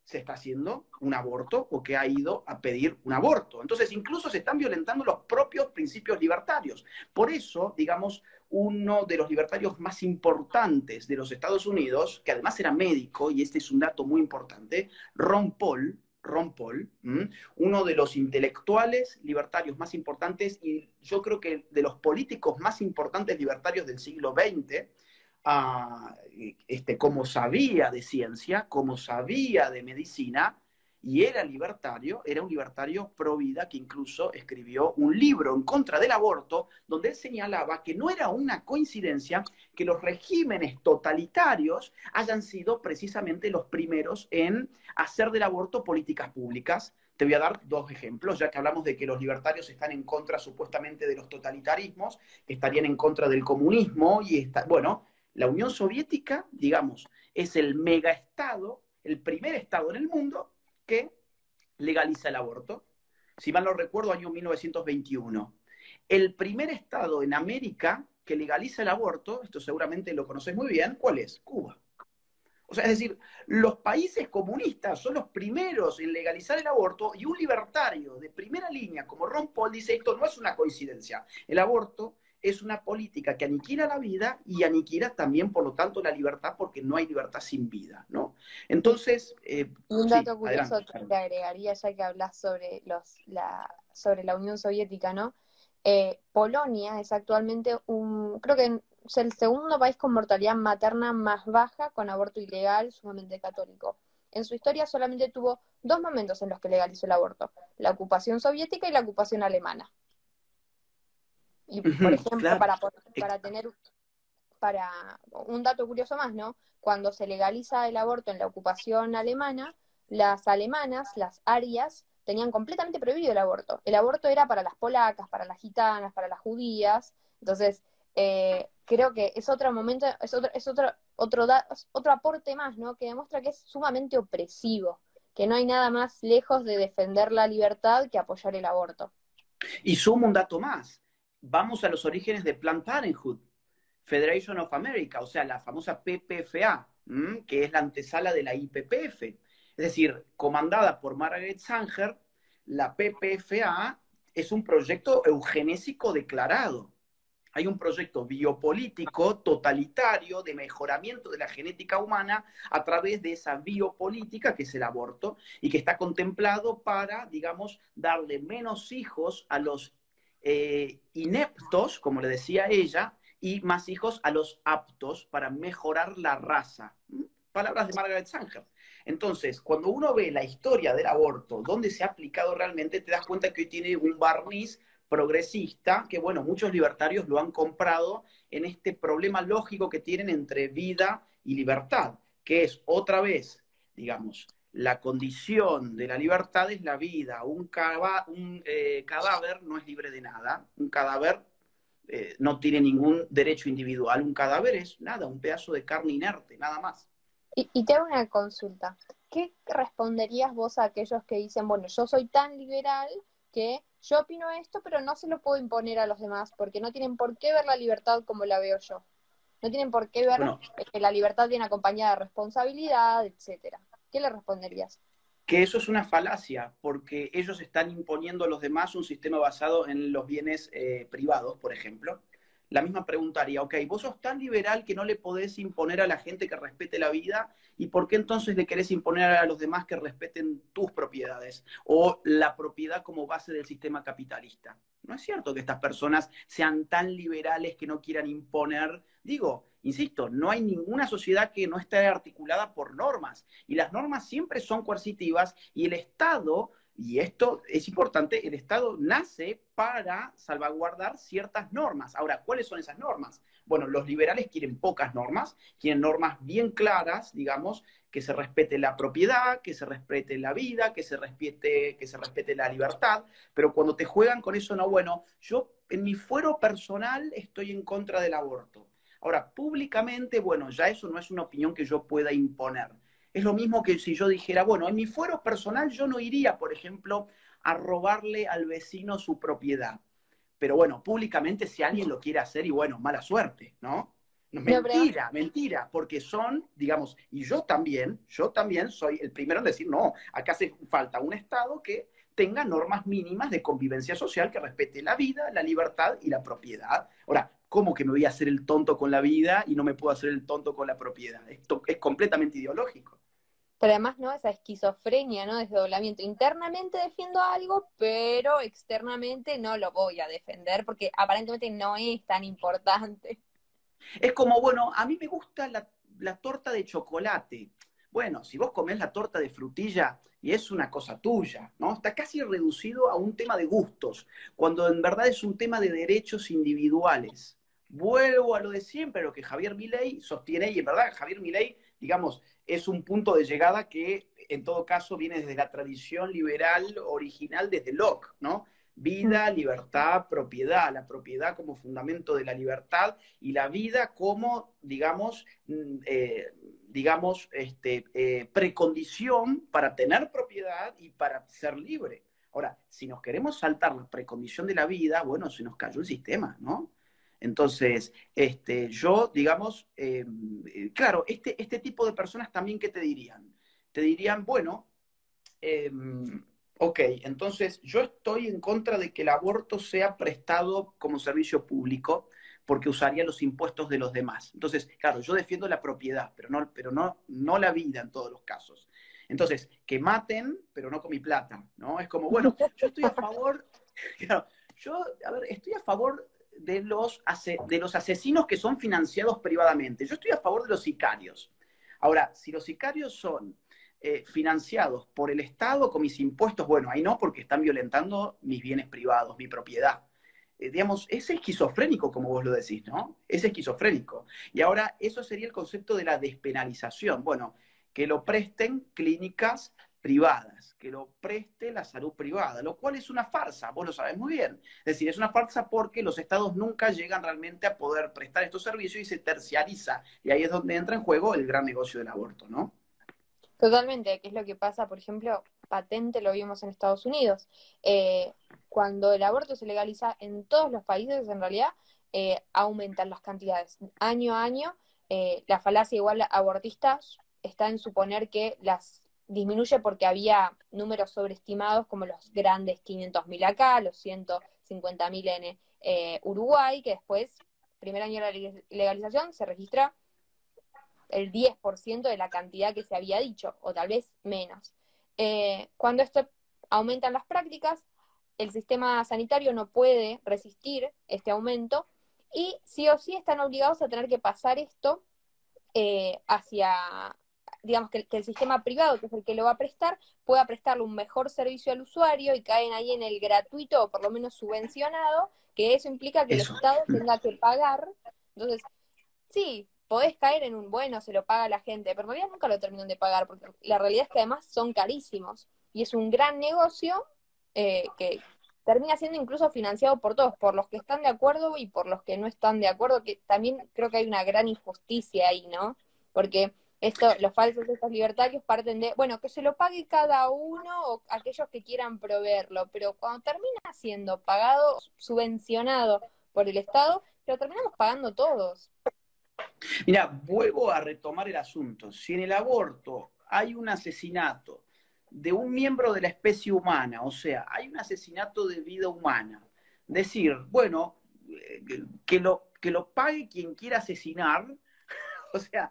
se está haciendo un aborto o que ha ido a pedir un aborto. Entonces, incluso se están violentando los propios principios libertarios. Por eso, digamos, uno de los libertarios más importantes de los Estados Unidos, que además era médico, y este es un dato muy importante, Ron Paul, Ron Paul, ¿m? uno de los intelectuales libertarios más importantes y yo creo que de los políticos más importantes libertarios del siglo veinte, uh, este, como sabía de ciencia, como sabía de medicina, y era libertario, era un libertario pro vida que incluso escribió un libro en contra del aborto, donde él señalaba que no era una coincidencia que los regímenes totalitarios hayan sido precisamente los primeros en hacer del aborto políticas públicas. Te voy a dar dos ejemplos, ya que hablamos de que los libertarios están en contra supuestamente de los totalitarismos, que estarían en contra del comunismo, y está, bueno, la Unión Soviética, digamos, es el megaestado, el primer estado en el mundo que legaliza el aborto. Si mal no recuerdo, año mil novecientos veintiuno. El primer estado en América que legaliza el aborto, esto seguramente lo conoces muy bien, ¿cuál es? Cuba. O sea, es decir, los países comunistas son los primeros en legalizar el aborto y un libertario de primera línea como Ron Paul dice, esto no es una coincidencia. El aborto es una política que aniquila la vida y aniquila también, por lo tanto, la libertad, porque no hay libertad sin vida, ¿no? Entonces, eh, un dato sí, curioso adelante. Que te agregaría, ya que hablas sobre, los, la, sobre la Unión Soviética, ¿no? Eh, Polonia es actualmente un, creo que es el segundo país con mortalidad materna más baja, con aborto ilegal, sumamente católico. En su historia solamente tuvo dos momentos en los que legalizó el aborto, la ocupación soviética y la ocupación alemana. Y, por ejemplo, claro. para, para tener para un dato curioso más, ¿no? Cuando se legaliza el aborto en la ocupación alemana, las alemanas, las arias, tenían completamente prohibido el aborto. El aborto era para las polacas, para las gitanas, para las judías. Entonces, eh, creo que es otro momento, es otro, es otro, otro, da, otro aporte más, ¿no? Que demuestra que es sumamente opresivo, que no hay nada más lejos de defender la libertad que apoyar el aborto. Y sumo un dato más. Vamos a los orígenes de Planned Parenthood, Federation of America, o sea, la famosa P P F A, ¿m? Que es la antesala de la I P P F. Es decir, comandada por Margaret Sanger, la P P F A es un proyecto eugenésico declarado. Hay un proyecto biopolítico totalitario de mejoramiento de la genética humana a través de esa biopolítica que es el aborto y que está contemplado para, digamos, darle menos hijos a los eh, ineptos, como le decía ella, y más hijos a los aptos para mejorar la raza. Palabras de Margaret Sanger. Entonces, cuando uno ve la historia del aborto, donde se ha aplicado realmente, te das cuenta que hoy tiene un barniz progresista, que bueno, muchos libertarios lo han comprado en este problema lógico que tienen entre vida y libertad, que es otra vez, digamos, la condición de la libertad es la vida, un, un eh, cadáver no es libre de nada, un cadáver eh, no tiene ningún derecho individual, un cadáver es nada, un pedazo de carne inerte, nada más. Y, y te hago una consulta, ¿qué responderías vos a aquellos que dicen, bueno, yo soy tan liberal que yo opino esto, pero no se lo puedo imponer a los demás, porque no tienen por qué ver la libertad como la veo yo? No tienen por qué ver bueno, que la libertad viene acompañada de responsabilidad, etcétera. ¿Qué le responderías? Que eso es una falacia, porque ellos están imponiendo a los demás un sistema basado en los bienes eh, privados, por ejemplo. La misma pregunta haría, ok, vos sos tan liberal que no le podés imponer a la gente que respete la vida, ¿y por qué entonces le querés imponer a los demás que respeten tus propiedades o la propiedad como base del sistema capitalista? No es cierto que estas personas sean tan liberales que no quieran imponer. Digo, insisto, no hay ninguna sociedad que no esté articulada por normas, y las normas siempre son coercitivas, y el Estado... Y esto es importante, el Estado nace para salvaguardar ciertas normas. Ahora, ¿cuáles son esas normas? Bueno, los liberales quieren pocas normas, quieren normas bien claras, digamos, que se respete la propiedad, que se respete la vida, que se respete, que se respete la libertad, pero cuando te juegan con eso, no, bueno, yo en mi fuero personal estoy en contra del aborto. Ahora, públicamente, bueno, ya eso no es una opinión que yo pueda imponer. Es lo mismo que si yo dijera, bueno, en mi fuero personal yo no iría, por ejemplo, a robarle al vecino su propiedad. Pero bueno, públicamente si alguien lo quiere hacer, y bueno, mala suerte, ¿no? No, No, pero además, mentira, mentira, porque son, digamos, y yo también, yo también soy el primero en decir, no, acá hace falta un Estado que tenga normas mínimas de convivencia social que respete la vida, la libertad y la propiedad. Ahora, ¿cómo que me voy a hacer el tonto con la vida y no me puedo hacer el tonto con la propiedad? Esto es completamente ideológico. pero además, ¿no? Esa esquizofrenia, ¿no? Desdoblamiento. Internamente defiendo algo, pero externamente no lo voy a defender porque aparentemente no es tan importante. Es como, bueno, a mí me gusta la, la torta de chocolate. Bueno, si vos comés la torta de frutilla y es una cosa tuya, ¿no? Está casi reducido a un tema de gustos, cuando en verdad es un tema de derechos individuales. Vuelvo a lo de siempre, lo que Javier Milei sostiene, y en verdad Javier Milei, digamos, es un punto de llegada que en todo caso viene desde la tradición liberal original, desde Locke, ¿no? Mm. Vida, libertad, propiedad, la propiedad como fundamento de la libertad y la vida como, digamos, mm, eh, digamos, este, eh, precondición para tener propiedad y para ser libre. Ahora, si nos queremos saltar la precondición de la vida, bueno, se nos cayó el sistema, ¿no? Entonces, este, yo, digamos, eh, eh, claro, este, este tipo de personas también, ¿qué te dirían? Te dirían, bueno, eh, ok, entonces yo estoy en contra de que el aborto sea prestado como servicio público porque usaría los impuestos de los demás. Entonces, claro, yo defiendo la propiedad, pero no, pero no, no la vida en todos los casos. Entonces, que maten, pero no con mi plata, ¿no? Es como, bueno, yo estoy a favor, claro, yo, a ver, estoy a favor de los, de los asesinos que son financiados privadamente. Yo estoy a favor de los sicarios. Ahora, si los sicarios son eh, financiados por el Estado con mis impuestos, bueno, ahí no, porque están violentando mis bienes privados, mi propiedad. Eh, digamos, es esquizofrénico, como vos lo decís, ¿no? Es esquizofrénico. Y ahora, eso sería el concepto de la despenalización. Bueno, que lo presten clínicas privadas, que lo preste la salud privada, lo cual es una farsa, vos lo sabés muy bien. Es decir, es una farsa porque los estados nunca llegan realmente a poder prestar estos servicios y se terciariza. Y ahí es donde entra en juego el gran negocio del aborto, ¿no? Totalmente, que es lo que pasa, por ejemplo, patente lo vimos en Estados Unidos. Eh, cuando el aborto se legaliza en todos los países, en realidad, eh, aumentan las cantidades. Año a año, eh, la falacia igual abortista está en suponer que las disminuye porque había números sobreestimados como los grandes quinientos mil acá, los ciento cincuenta mil en eh, Uruguay, que después, primer año de la legalización, se registra el diez por ciento de la cantidad que se había dicho, o tal vez menos. Eh, cuando esto aumentan las prácticas, el sistema sanitario no puede resistir este aumento y sí o sí están obligados a tener que pasar esto eh, hacia, digamos, que, que el sistema privado, que es el que lo va a prestar, pueda prestarle un mejor servicio al usuario y caen ahí en el gratuito o por lo menos subvencionado, que eso implica que el Eso. Estado tenga que pagar. Entonces, sí, podés caer en un bueno, se lo paga la gente, pero en realidad nunca lo terminan de pagar, porque la realidad es que además son carísimos. Y es un gran negocio eh, que termina siendo incluso financiado por todos, por los que están de acuerdo y por los que no están de acuerdo, que también creo que hay una gran injusticia ahí, ¿no? Porque esto, los falsos estos libertarios parten de, bueno, que se lo pague cada uno o aquellos que quieran proveerlo, pero cuando termina siendo pagado, subvencionado por el Estado, lo terminamos pagando todos. Mira, vuelvo a retomar el asunto. Si en el aborto hay un asesinato de un miembro de la especie humana, o sea, hay un asesinato de vida humana, decir, bueno, eh, que lo, que lo pague quien quiera asesinar, o sea,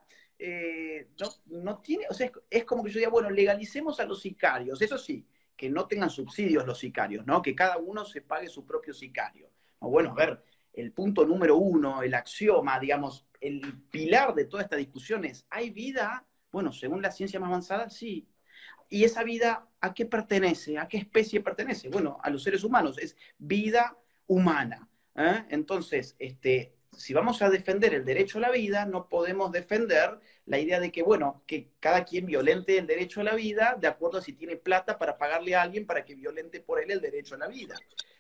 eh, no, no tiene, o sea, es, es como que yo diga, bueno, legalicemos a los sicarios, eso sí, que no tengan subsidios los sicarios, ¿no? Que cada uno se pague su propio sicario. No, bueno, a ver, el punto número uno, el axioma, digamos, el pilar de toda esta discusión es, ¿hay vida? Bueno, según la ciencia más avanzada, sí. ¿Y esa vida a qué pertenece? ¿A qué especie pertenece? Bueno, a los seres humanos, es vida humana. ¿eh? Entonces, este, si vamos a defender el derecho a la vida, no podemos defender la idea de que, bueno, que cada quien violente el derecho a la vida de acuerdo a si tiene plata para pagarle a alguien para que violente por él el derecho a la vida.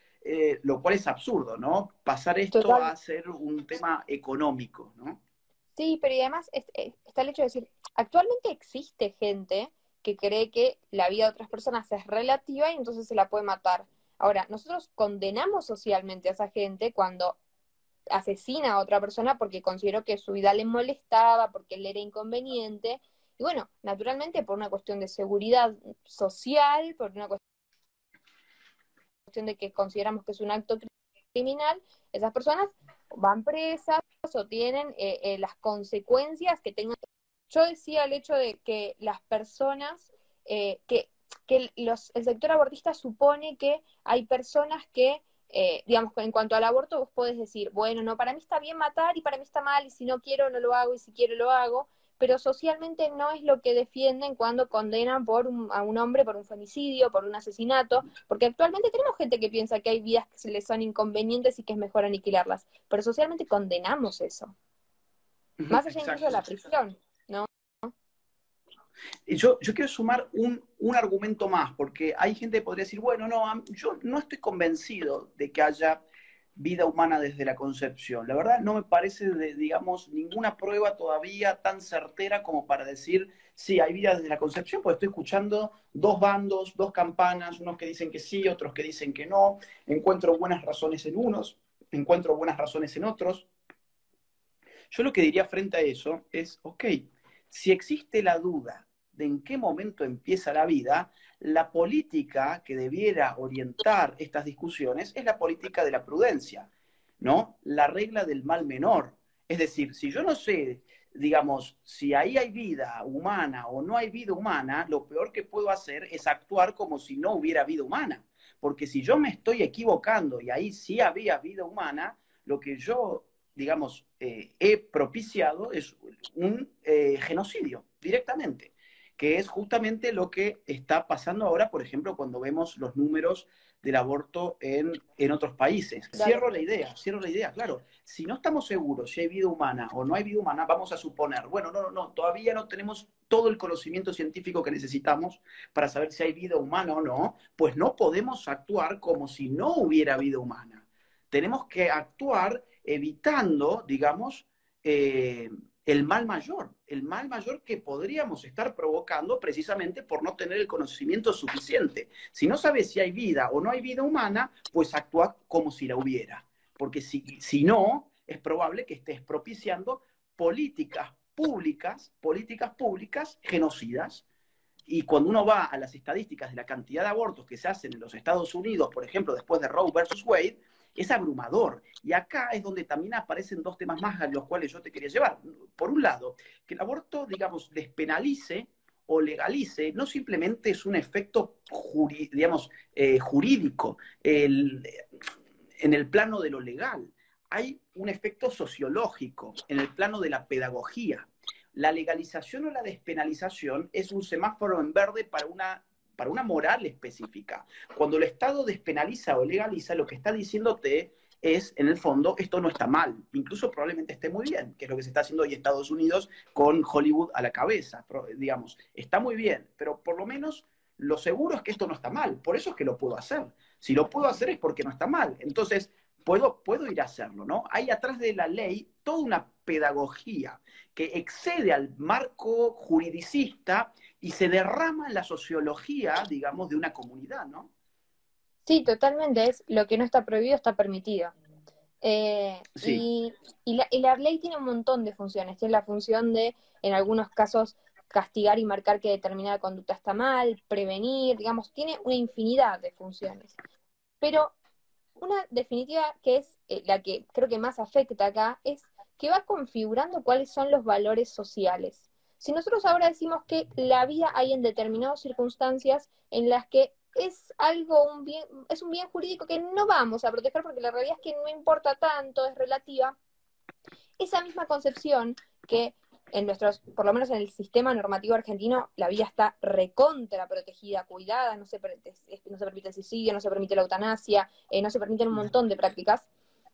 Eh, lo cual es absurdo, ¿no? Pasar esto Total. a ser un tema económico, ¿no? Sí, pero y además es- es- está el hecho de decir, actualmente existe gente que cree que la vida de otras personas es relativa y entonces se la puede matar. Ahora, nosotros condenamos socialmente a esa gente cuando asesina a otra persona porque consideró que su vida le molestaba, porque él era inconveniente. Y bueno, naturalmente por una cuestión de seguridad social, por una cuestión de que consideramos que es un acto criminal, esas personas van presas o tienen eh, eh, las consecuencias que tengan. Yo decía el hecho de que las personas, eh, que, que los, el sector abortista supone que hay personas que, eh, digamos, en cuanto al aborto vos podés decir, bueno, no, para mí está bien matar y para mí está mal, y si no quiero no lo hago y si quiero lo hago, pero socialmente no es lo que defienden cuando condenan por un, a un hombre por un femicidio, por un asesinato, porque actualmente tenemos gente que piensa que hay vidas que se les son inconvenientes y que es mejor aniquilarlas, pero socialmente condenamos eso, más allá incluso de la Exacto. prisión, ¿no? Y Yo, yo quiero sumar un, un argumento más, porque hay gente que podría decir, bueno, no, am- yo no estoy convencido de que haya vida humana desde la concepción. La verdad, no me parece, de, digamos, ninguna prueba todavía tan certera como para decir, sí, hay vida desde la concepción, porque estoy escuchando dos bandos, dos campanas, unos que dicen que sí, otros que dicen que no. Encuentro buenas razones en unos, encuentro buenas razones en otros. Yo lo que diría frente a eso es, ok, si existe la duda de en qué momento empieza la vida, la política que debiera orientar estas discusiones es la política de la prudencia, ¿no? La regla del mal menor. Es decir, si yo no sé, digamos, si ahí hay vida humana o no hay vida humana, lo peor que puedo hacer es actuar como si no hubiera vida humana. Porque si yo me estoy equivocando y ahí sí había vida humana, lo que yo digamos, eh, he propiciado es un eh, genocidio directamente, que es justamente lo que está pasando ahora, por ejemplo, cuando vemos los números del aborto en, en otros países. Dale. Cierro la idea, cierro la idea, claro. Si no estamos seguros si hay vida humana o no hay vida humana, vamos a suponer, bueno, no, no, no, todavía no tenemos todo el conocimiento científico que necesitamos para saber si hay vida humana o no, pues no podemos actuar como si no hubiera vida humana. Tenemos que actuar evitando, digamos, eh, el mal mayor, el mal mayor que podríamos estar provocando precisamente por no tener el conocimiento suficiente. Si no sabes si hay vida o no hay vida humana, pues actúa como si la hubiera, porque si, si no, es probable que estés propiciando políticas públicas, políticas públicas genocidas. Y cuando uno va a las estadísticas de la cantidad de abortos que se hacen en los Estados Unidos, por ejemplo, después de Roe versus Wade, es abrumador. Y acá es donde también aparecen dos temas más a los cuales yo te quería llevar. Por un lado, que el aborto, digamos, despenalice o legalice, no simplemente es un efecto, juri, digamos, eh, jurídico el, en el plano de lo legal, hay un efecto sociológico en el plano de la pedagogía. La legalización o la despenalización es un semáforo en verde para una, para una moral específica. Cuando el Estado despenaliza o legaliza, lo que está diciéndote es, en el fondo, esto no está mal, incluso probablemente esté muy bien, que es lo que se está haciendo hoy en Estados Unidos con Hollywood a la cabeza, digamos, está muy bien, pero por lo menos lo seguro es que esto no está mal, por eso es que lo puedo hacer. Si lo puedo hacer es porque no está mal, entonces puedo, puedo ir a hacerlo, ¿no? Hay atrás de la ley toda una pedagogía que excede al marco juridicista y se derrama en la sociología, digamos, de una comunidad, ¿no? Sí, totalmente, es lo que no está prohibido está permitido. Eh, Sí, y, y, la, y la ley tiene un montón de funciones. Tiene la función de, en algunos casos, castigar y marcar que determinada conducta está mal, prevenir, digamos, tiene una infinidad de funciones. Pero una definitiva que es eh, la que creo que más afecta acá es que va configurando cuáles son los valores sociales. Si nosotros ahora decimos que la vida hay en determinadas circunstancias en las que es algo, un bien, es un bien jurídico que no vamos a proteger porque la realidad es que no importa tanto, es relativa, esa misma concepción que en nuestros, por lo menos en el sistema normativo argentino, la vida está recontra protegida, cuidada, no se, no se permite el suicidio, no se permite la eutanasia, eh, no se permiten un montón de prácticas.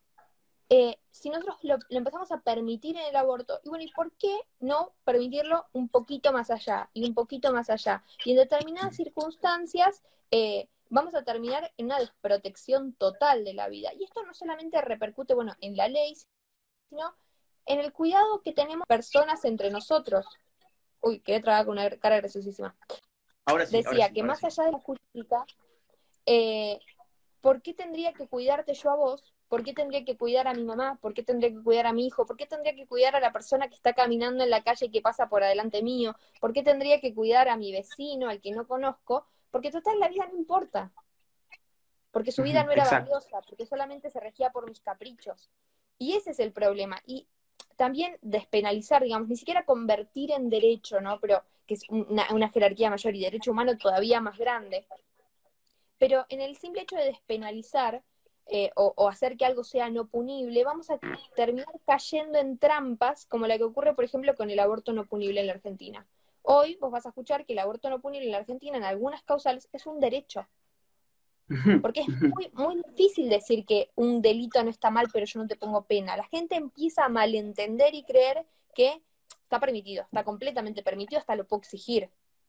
Eh, si nosotros lo, lo, empezamos a permitir en el aborto, y bueno, ¿y por qué no permitirlo un poquito más allá? Y un poquito más allá. Y en determinadas circunstancias eh, vamos a terminar en una desprotección total de la vida. Y esto no solamente repercute, bueno, en la ley, sino en el cuidado que tenemos personas entre nosotros. Uy, quedé trabada con una cara graciosísima. ahora sí, ahora Decía sí, que ahora más sí. allá de la jurídica, eh, ¿por qué tendría que cuidarte yo a vos? ¿Por qué tendría que cuidar a mi mamá? ¿Por qué tendría que cuidar a mi hijo? ¿Por qué tendría que cuidar a la persona que está caminando en la calle y que pasa por adelante mío? ¿Por qué tendría que cuidar a mi vecino, al que no conozco? Porque total, la vida no importa. Porque su vida Ujú, no era exacto. valiosa, porque solamente se regía por mis caprichos. Y ese es el problema. Y también despenalizar, digamos, ni siquiera convertir en derecho, ¿no? Pero que es una, una jerarquía mayor y derecho humano todavía más grande. Pero en el simple hecho de despenalizar eh, o, o hacer que algo sea no punible, vamos a terminar cayendo en trampas como la que ocurre, por ejemplo, con el aborto no punible en la Argentina. Hoy vos vas a escuchar que el aborto no punible en la Argentina, en algunas causales, es un derecho. Ujú, Porque es ujú. muy, muy difícil decir que un delito no está mal, pero yo no te pongo pena. La gente empieza a malentender y creer que está permitido, está completamente permitido, hasta lo puedo exigir.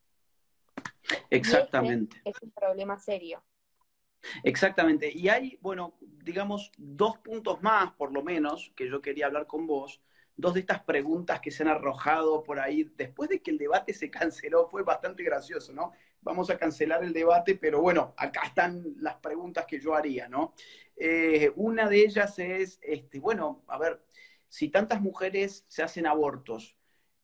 Y ese Exactamente. es un problema serio. Exactamente. Y hay, bueno, digamos, dos puntos más, por lo menos, que yo quería hablar con vos. Dos de estas preguntas que se han arrojado por ahí después de que el debate se canceló. Fue bastante gracioso, ¿no? Vamos a cancelar el debate, pero bueno, acá están las preguntas que yo haría, ¿no? Eh, una de ellas es, este, bueno, a ver, si tantas mujeres se hacen abortos,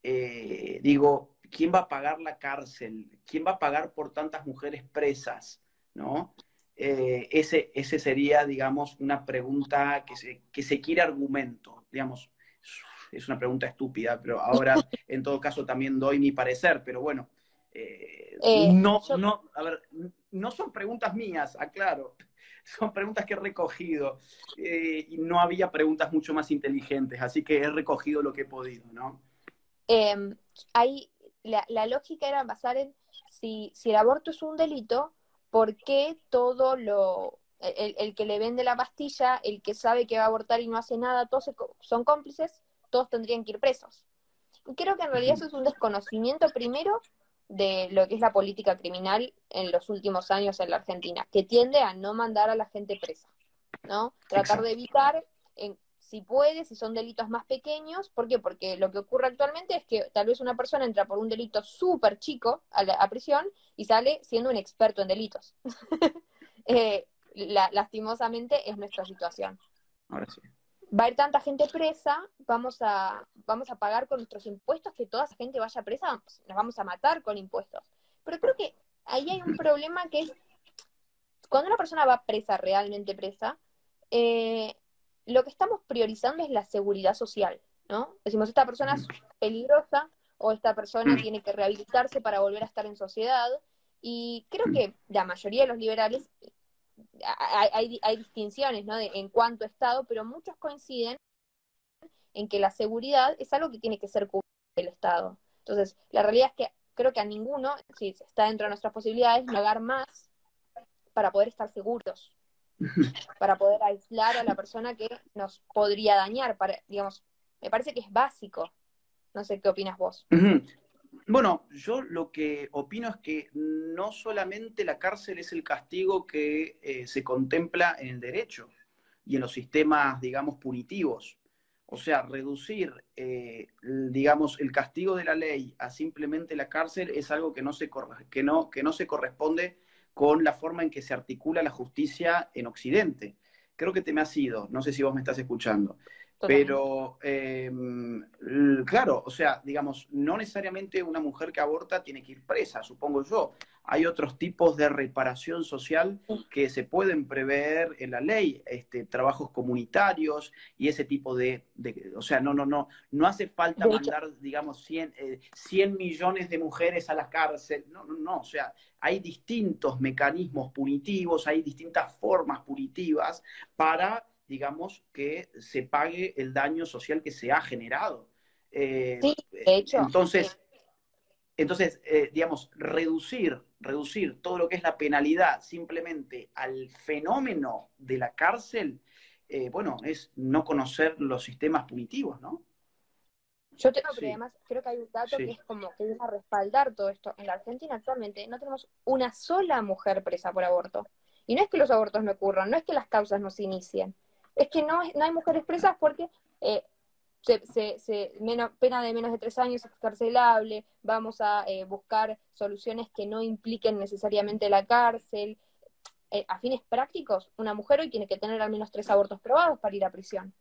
eh, digo, ¿quién va a pagar la cárcel? ¿Quién va a pagar por tantas mujeres presas? ¿No? Eh, ese, ese sería, digamos, una pregunta que se, que se quiere argumento, digamos, es una pregunta estúpida, pero ahora en todo caso también doy mi parecer, pero bueno, eh, Eh, no, yo, no, a ver, no son preguntas mías, aclaro, son preguntas que he recogido eh, y no había preguntas mucho más inteligentes, así que he recogido lo que he podido, ¿no? eh, hay, la, la lógica era basar en si, si el aborto es un delito, ¿por qué todo lo, el, el que le vende la pastilla, el que sabe que va a abortar y no hace nada, todos se, son cómplices, todos tendrían que ir presos? Y creo que en realidad eso es un desconocimiento primero de lo que es la política criminal en los últimos años en la Argentina, que tiende a no mandar a la gente presa, ¿no? Tratar de Exacto. evitar, en, si puede, si son delitos más pequeños. ¿Por qué? Porque lo que ocurre actualmente es que tal vez una persona entra por un delito súper chico a, la, a prisión y sale siendo un experto en delitos. eh, la, lastimosamente es nuestra situación. Ahora sí. Va a ir tanta gente presa, vamos a, vamos a pagar con nuestros impuestos que toda esa gente vaya presa, nos vamos a matar con impuestos. Pero creo que ahí hay un problema que es, cuando una persona va presa, realmente presa, eh, lo que estamos priorizando es la seguridad social, ¿no? Decimos, esta persona es peligrosa o esta persona tiene que rehabilitarse para volver a estar en sociedad. Y creo que la mayoría de los liberales, hay, hay, hay distinciones, ¿no? De, en cuanto a Estado, pero muchos coinciden en que la seguridad es algo que tiene que ser cubierto del Estado. Entonces, la realidad es que creo que a ninguno, si está dentro de nuestras posibilidades, pagar más para poder estar seguros, para poder aislar a la persona que nos podría dañar. Para, digamos, me parece que es básico. No sé qué opinas vos. Bueno, yo lo que opino es que no solamente la cárcel es el castigo que eh, se contempla en el derecho y en los sistemas, digamos, punitivos. O sea, reducir, eh, digamos, el castigo de la ley a simplemente la cárcel es algo que no, se que, no, que no se corresponde con la forma en que se articula la justicia en Occidente. Creo que te me has ido, no sé si vos me estás escuchando. Totalmente. Pero, eh, claro, o sea, digamos, no necesariamente una mujer que aborta tiene que ir presa, supongo yo. Hay otros tipos de reparación social que se pueden prever en la ley, este, trabajos comunitarios y ese tipo de, de, o sea, no, no, no, no hace falta De hecho, mandar, digamos, cien, eh, cien millones de mujeres a la cárcel, no, no, no, o sea, hay distintos mecanismos punitivos, hay distintas formas punitivas para, digamos, que se pague el daño social que se ha generado. Eh, sí, de hecho, eh, entonces, entonces eh, digamos, reducir, reducir todo lo que es la penalidad simplemente al fenómeno de la cárcel, eh, bueno, es no conocer los sistemas punitivos, ¿no? yo tengo, pero Sí, además creo que hay un dato que sí. es como que viene a respaldar todo esto. En la Argentina actualmente no tenemos una sola mujer presa por aborto. Y no es que los abortos no ocurran, no es que las causas no se inicien, es que no, no hay mujeres presas porque eh, se, se, se, menos, pena de menos de tres años es excarcelable, vamos a eh, buscar soluciones que no impliquen necesariamente la cárcel. eh, a fines prácticos, una mujer hoy tiene que tener al menos tres abortos probados para ir a prisión.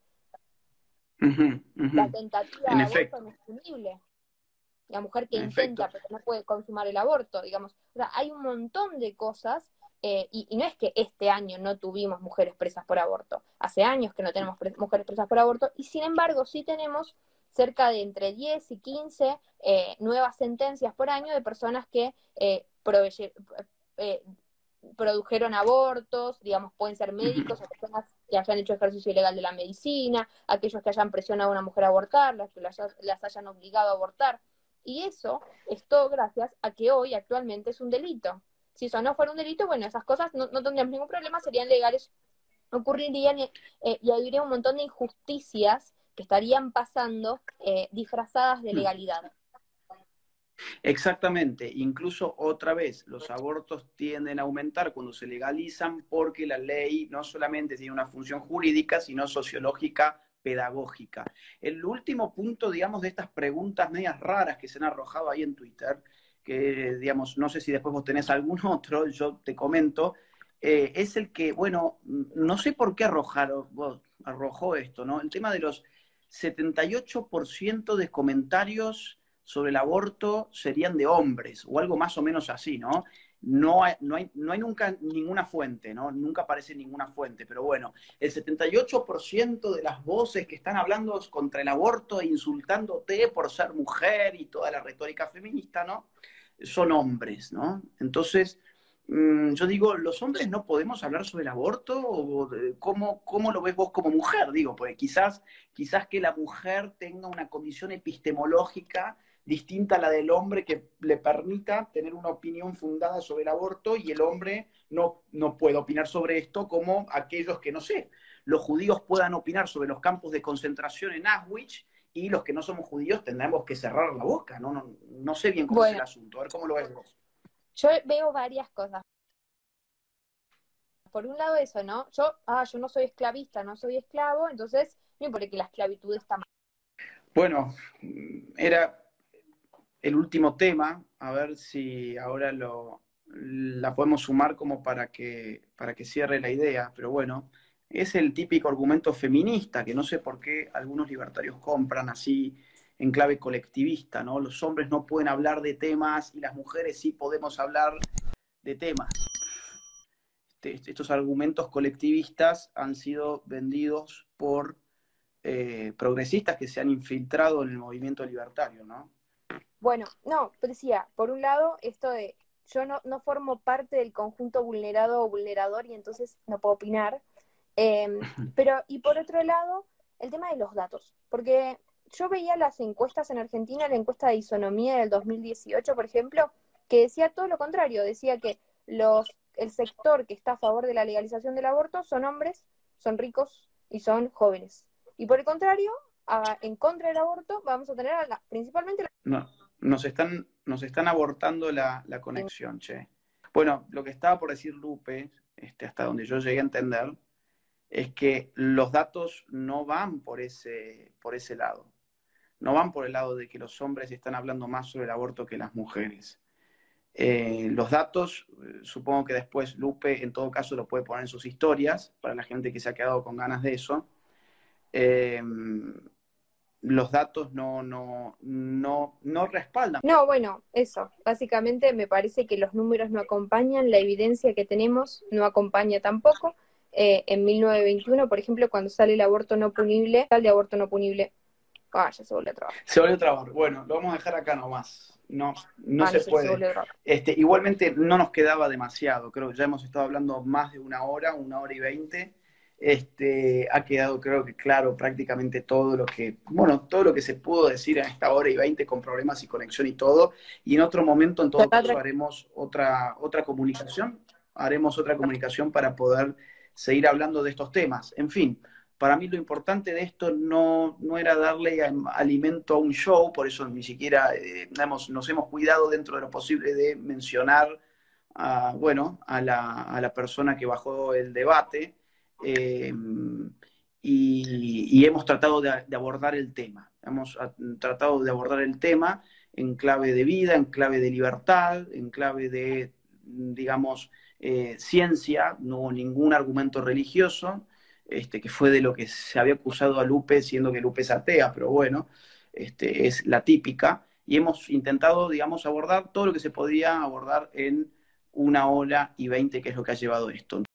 Ujú, La ujú. tentativa En de aborto efecto, no es punible. La mujer que en efecto. intenta pero no puede consumar el aborto, digamos. O sea, hay un montón de cosas, eh, y, y no es que este año no tuvimos mujeres presas por aborto. Hace años que no tenemos pre mujeres presas por aborto, y sin embargo sí tenemos cerca de entre diez y quince eh, nuevas sentencias por año de personas que eh, eh, produjeron abortos, digamos, pueden ser Ujú. médicos o personas que hayan hecho ejercicio ilegal de la medicina, aquellos que hayan presionado a una mujer a abortar, las que las, las hayan obligado a abortar. Y eso es todo gracias a que hoy actualmente es un delito. Si eso no fuera un delito, bueno, esas cosas no, no tendríamos ningún problema, serían legales, ocurrirían, eh, y habría un montón de injusticias que estarían pasando eh, disfrazadas de legalidad. Exactamente, incluso otra vez, los abortos tienden a aumentar cuando se legalizan porque la ley no solamente tiene una función jurídica, sino sociológica, pedagógica. El último punto, digamos, de estas preguntas medias raras que se han arrojado ahí en Twitter, que, digamos, no sé si después vos tenés algún otro, yo te comento, eh, es el que, bueno, no sé por qué arrojaron, vos, arrojó esto, ¿no? El tema de los setenta y ocho por ciento de comentarios sobre el aborto serían de hombres, o algo más o menos así, ¿no? No hay, no hay, no hay nunca ninguna fuente, ¿no? Nunca aparece ninguna fuente, pero bueno, el setenta y ocho por ciento de las voces que están hablando contra el aborto e insultándote por ser mujer y toda la retórica feminista, ¿no? Son hombres, ¿no? Entonces, mmm, yo digo, ¿los hombres no podemos hablar sobre el aborto? ¿O cómo, cómo lo ves vos como mujer? Digo, porque quizás, quizás que la mujer tenga una condición epistemológica distinta a la del hombre que le permita tener una opinión fundada sobre el aborto, y el hombre no, no puede opinar sobre esto como aquellos que, no sé, los judíos puedan opinar sobre los campos de concentración en Auschwitz, y los que no somos judíos tendremos que cerrar la boca. No, no, no sé bien cómo es el Bueno, asunto. A ver cómo lo ves vos. yo veo varias cosas. Por un lado eso, ¿no? Yo, ah, yo no soy esclavista, no soy esclavo, entonces no importa que la esclavitud está mal. Bueno, era el último tema, a ver si ahora lo, la podemos sumar como para que, para que cierre la idea, pero bueno, es el típico argumento feminista que no sé por qué algunos libertarios compran así en clave colectivista, ¿no? Los hombres no pueden hablar de temas y las mujeres sí podemos hablar de temas. Este, estos argumentos colectivistas han sido vendidos por eh, progresistas que se han infiltrado en el movimiento libertario, ¿no? Bueno, no, pero decía, por un lado, esto de yo no, no formo parte del conjunto vulnerado o vulnerador y entonces no puedo opinar. Eh, pero, y por otro lado, el tema de los datos, porque yo veía las encuestas en Argentina, la encuesta de isonomía del dos mil dieciocho, por ejemplo, que decía todo lo contrario, decía que los, el sector que está a favor de la legalización del aborto son hombres, son ricos y son jóvenes. Y por el contrario, a, en contra del aborto vamos a tener a la, principalmente la... No, nos están, nos están abortando la, la conexión, che. Bueno, lo que estaba por decir Lupe, este, hasta donde yo llegué a entender, es que los datos no van por ese, por ese lado. No van por el lado de que los hombres están hablando más sobre el aborto que las mujeres. Eh, los datos, eh, supongo que después Lupe en todo caso lo puede poner en sus historias, para la gente que se ha quedado con ganas de eso. Eh, los datos no, no, no, no respaldan. No, bueno, eso. Básicamente me parece que los números no acompañan, la evidencia que tenemos no acompaña tampoco. Eh, en mil novecientos veintiuno, por ejemplo, cuando sale el aborto no punible, sale de aborto no punible. Ah, ya se volvió a trabar. Se volvió a trabar. Bueno, lo vamos a dejar acá nomás. No, no Ah, no se sé, se puede. volvió a trabar. Este, igualmente no nos quedaba demasiado. Creo que ya hemos estado hablando más de una hora, una hora y veinte. Este, ha quedado, creo que claro, prácticamente todo lo que, bueno, todo lo que se pudo decir en esta hora y veinte con problemas y conexión y todo. Y en otro momento, en todo caso, haremos otra, otra comunicación. Haremos otra comunicación para poder seguir hablando de estos temas. En fin, para mí lo importante de esto no, no era darle alimento a un show, por eso ni siquiera eh, hemos, nos hemos cuidado dentro de lo posible de mencionar a, bueno, a, la, a la persona que bajó el debate, eh, y, y, hemos tratado de, de abordar el tema. Hemos a, tratado de abordar el tema en clave de vida, en clave de libertad, en clave de, digamos, eh, ciencia, no hubo ningún argumento religioso, este, que fue de lo que se había acusado a Lupe, siendo que Lupe es atea, pero bueno, este, es la típica, y hemos intentado, digamos, abordar todo lo que se podía abordar en una hora y veinte, que es lo que ha llevado esto.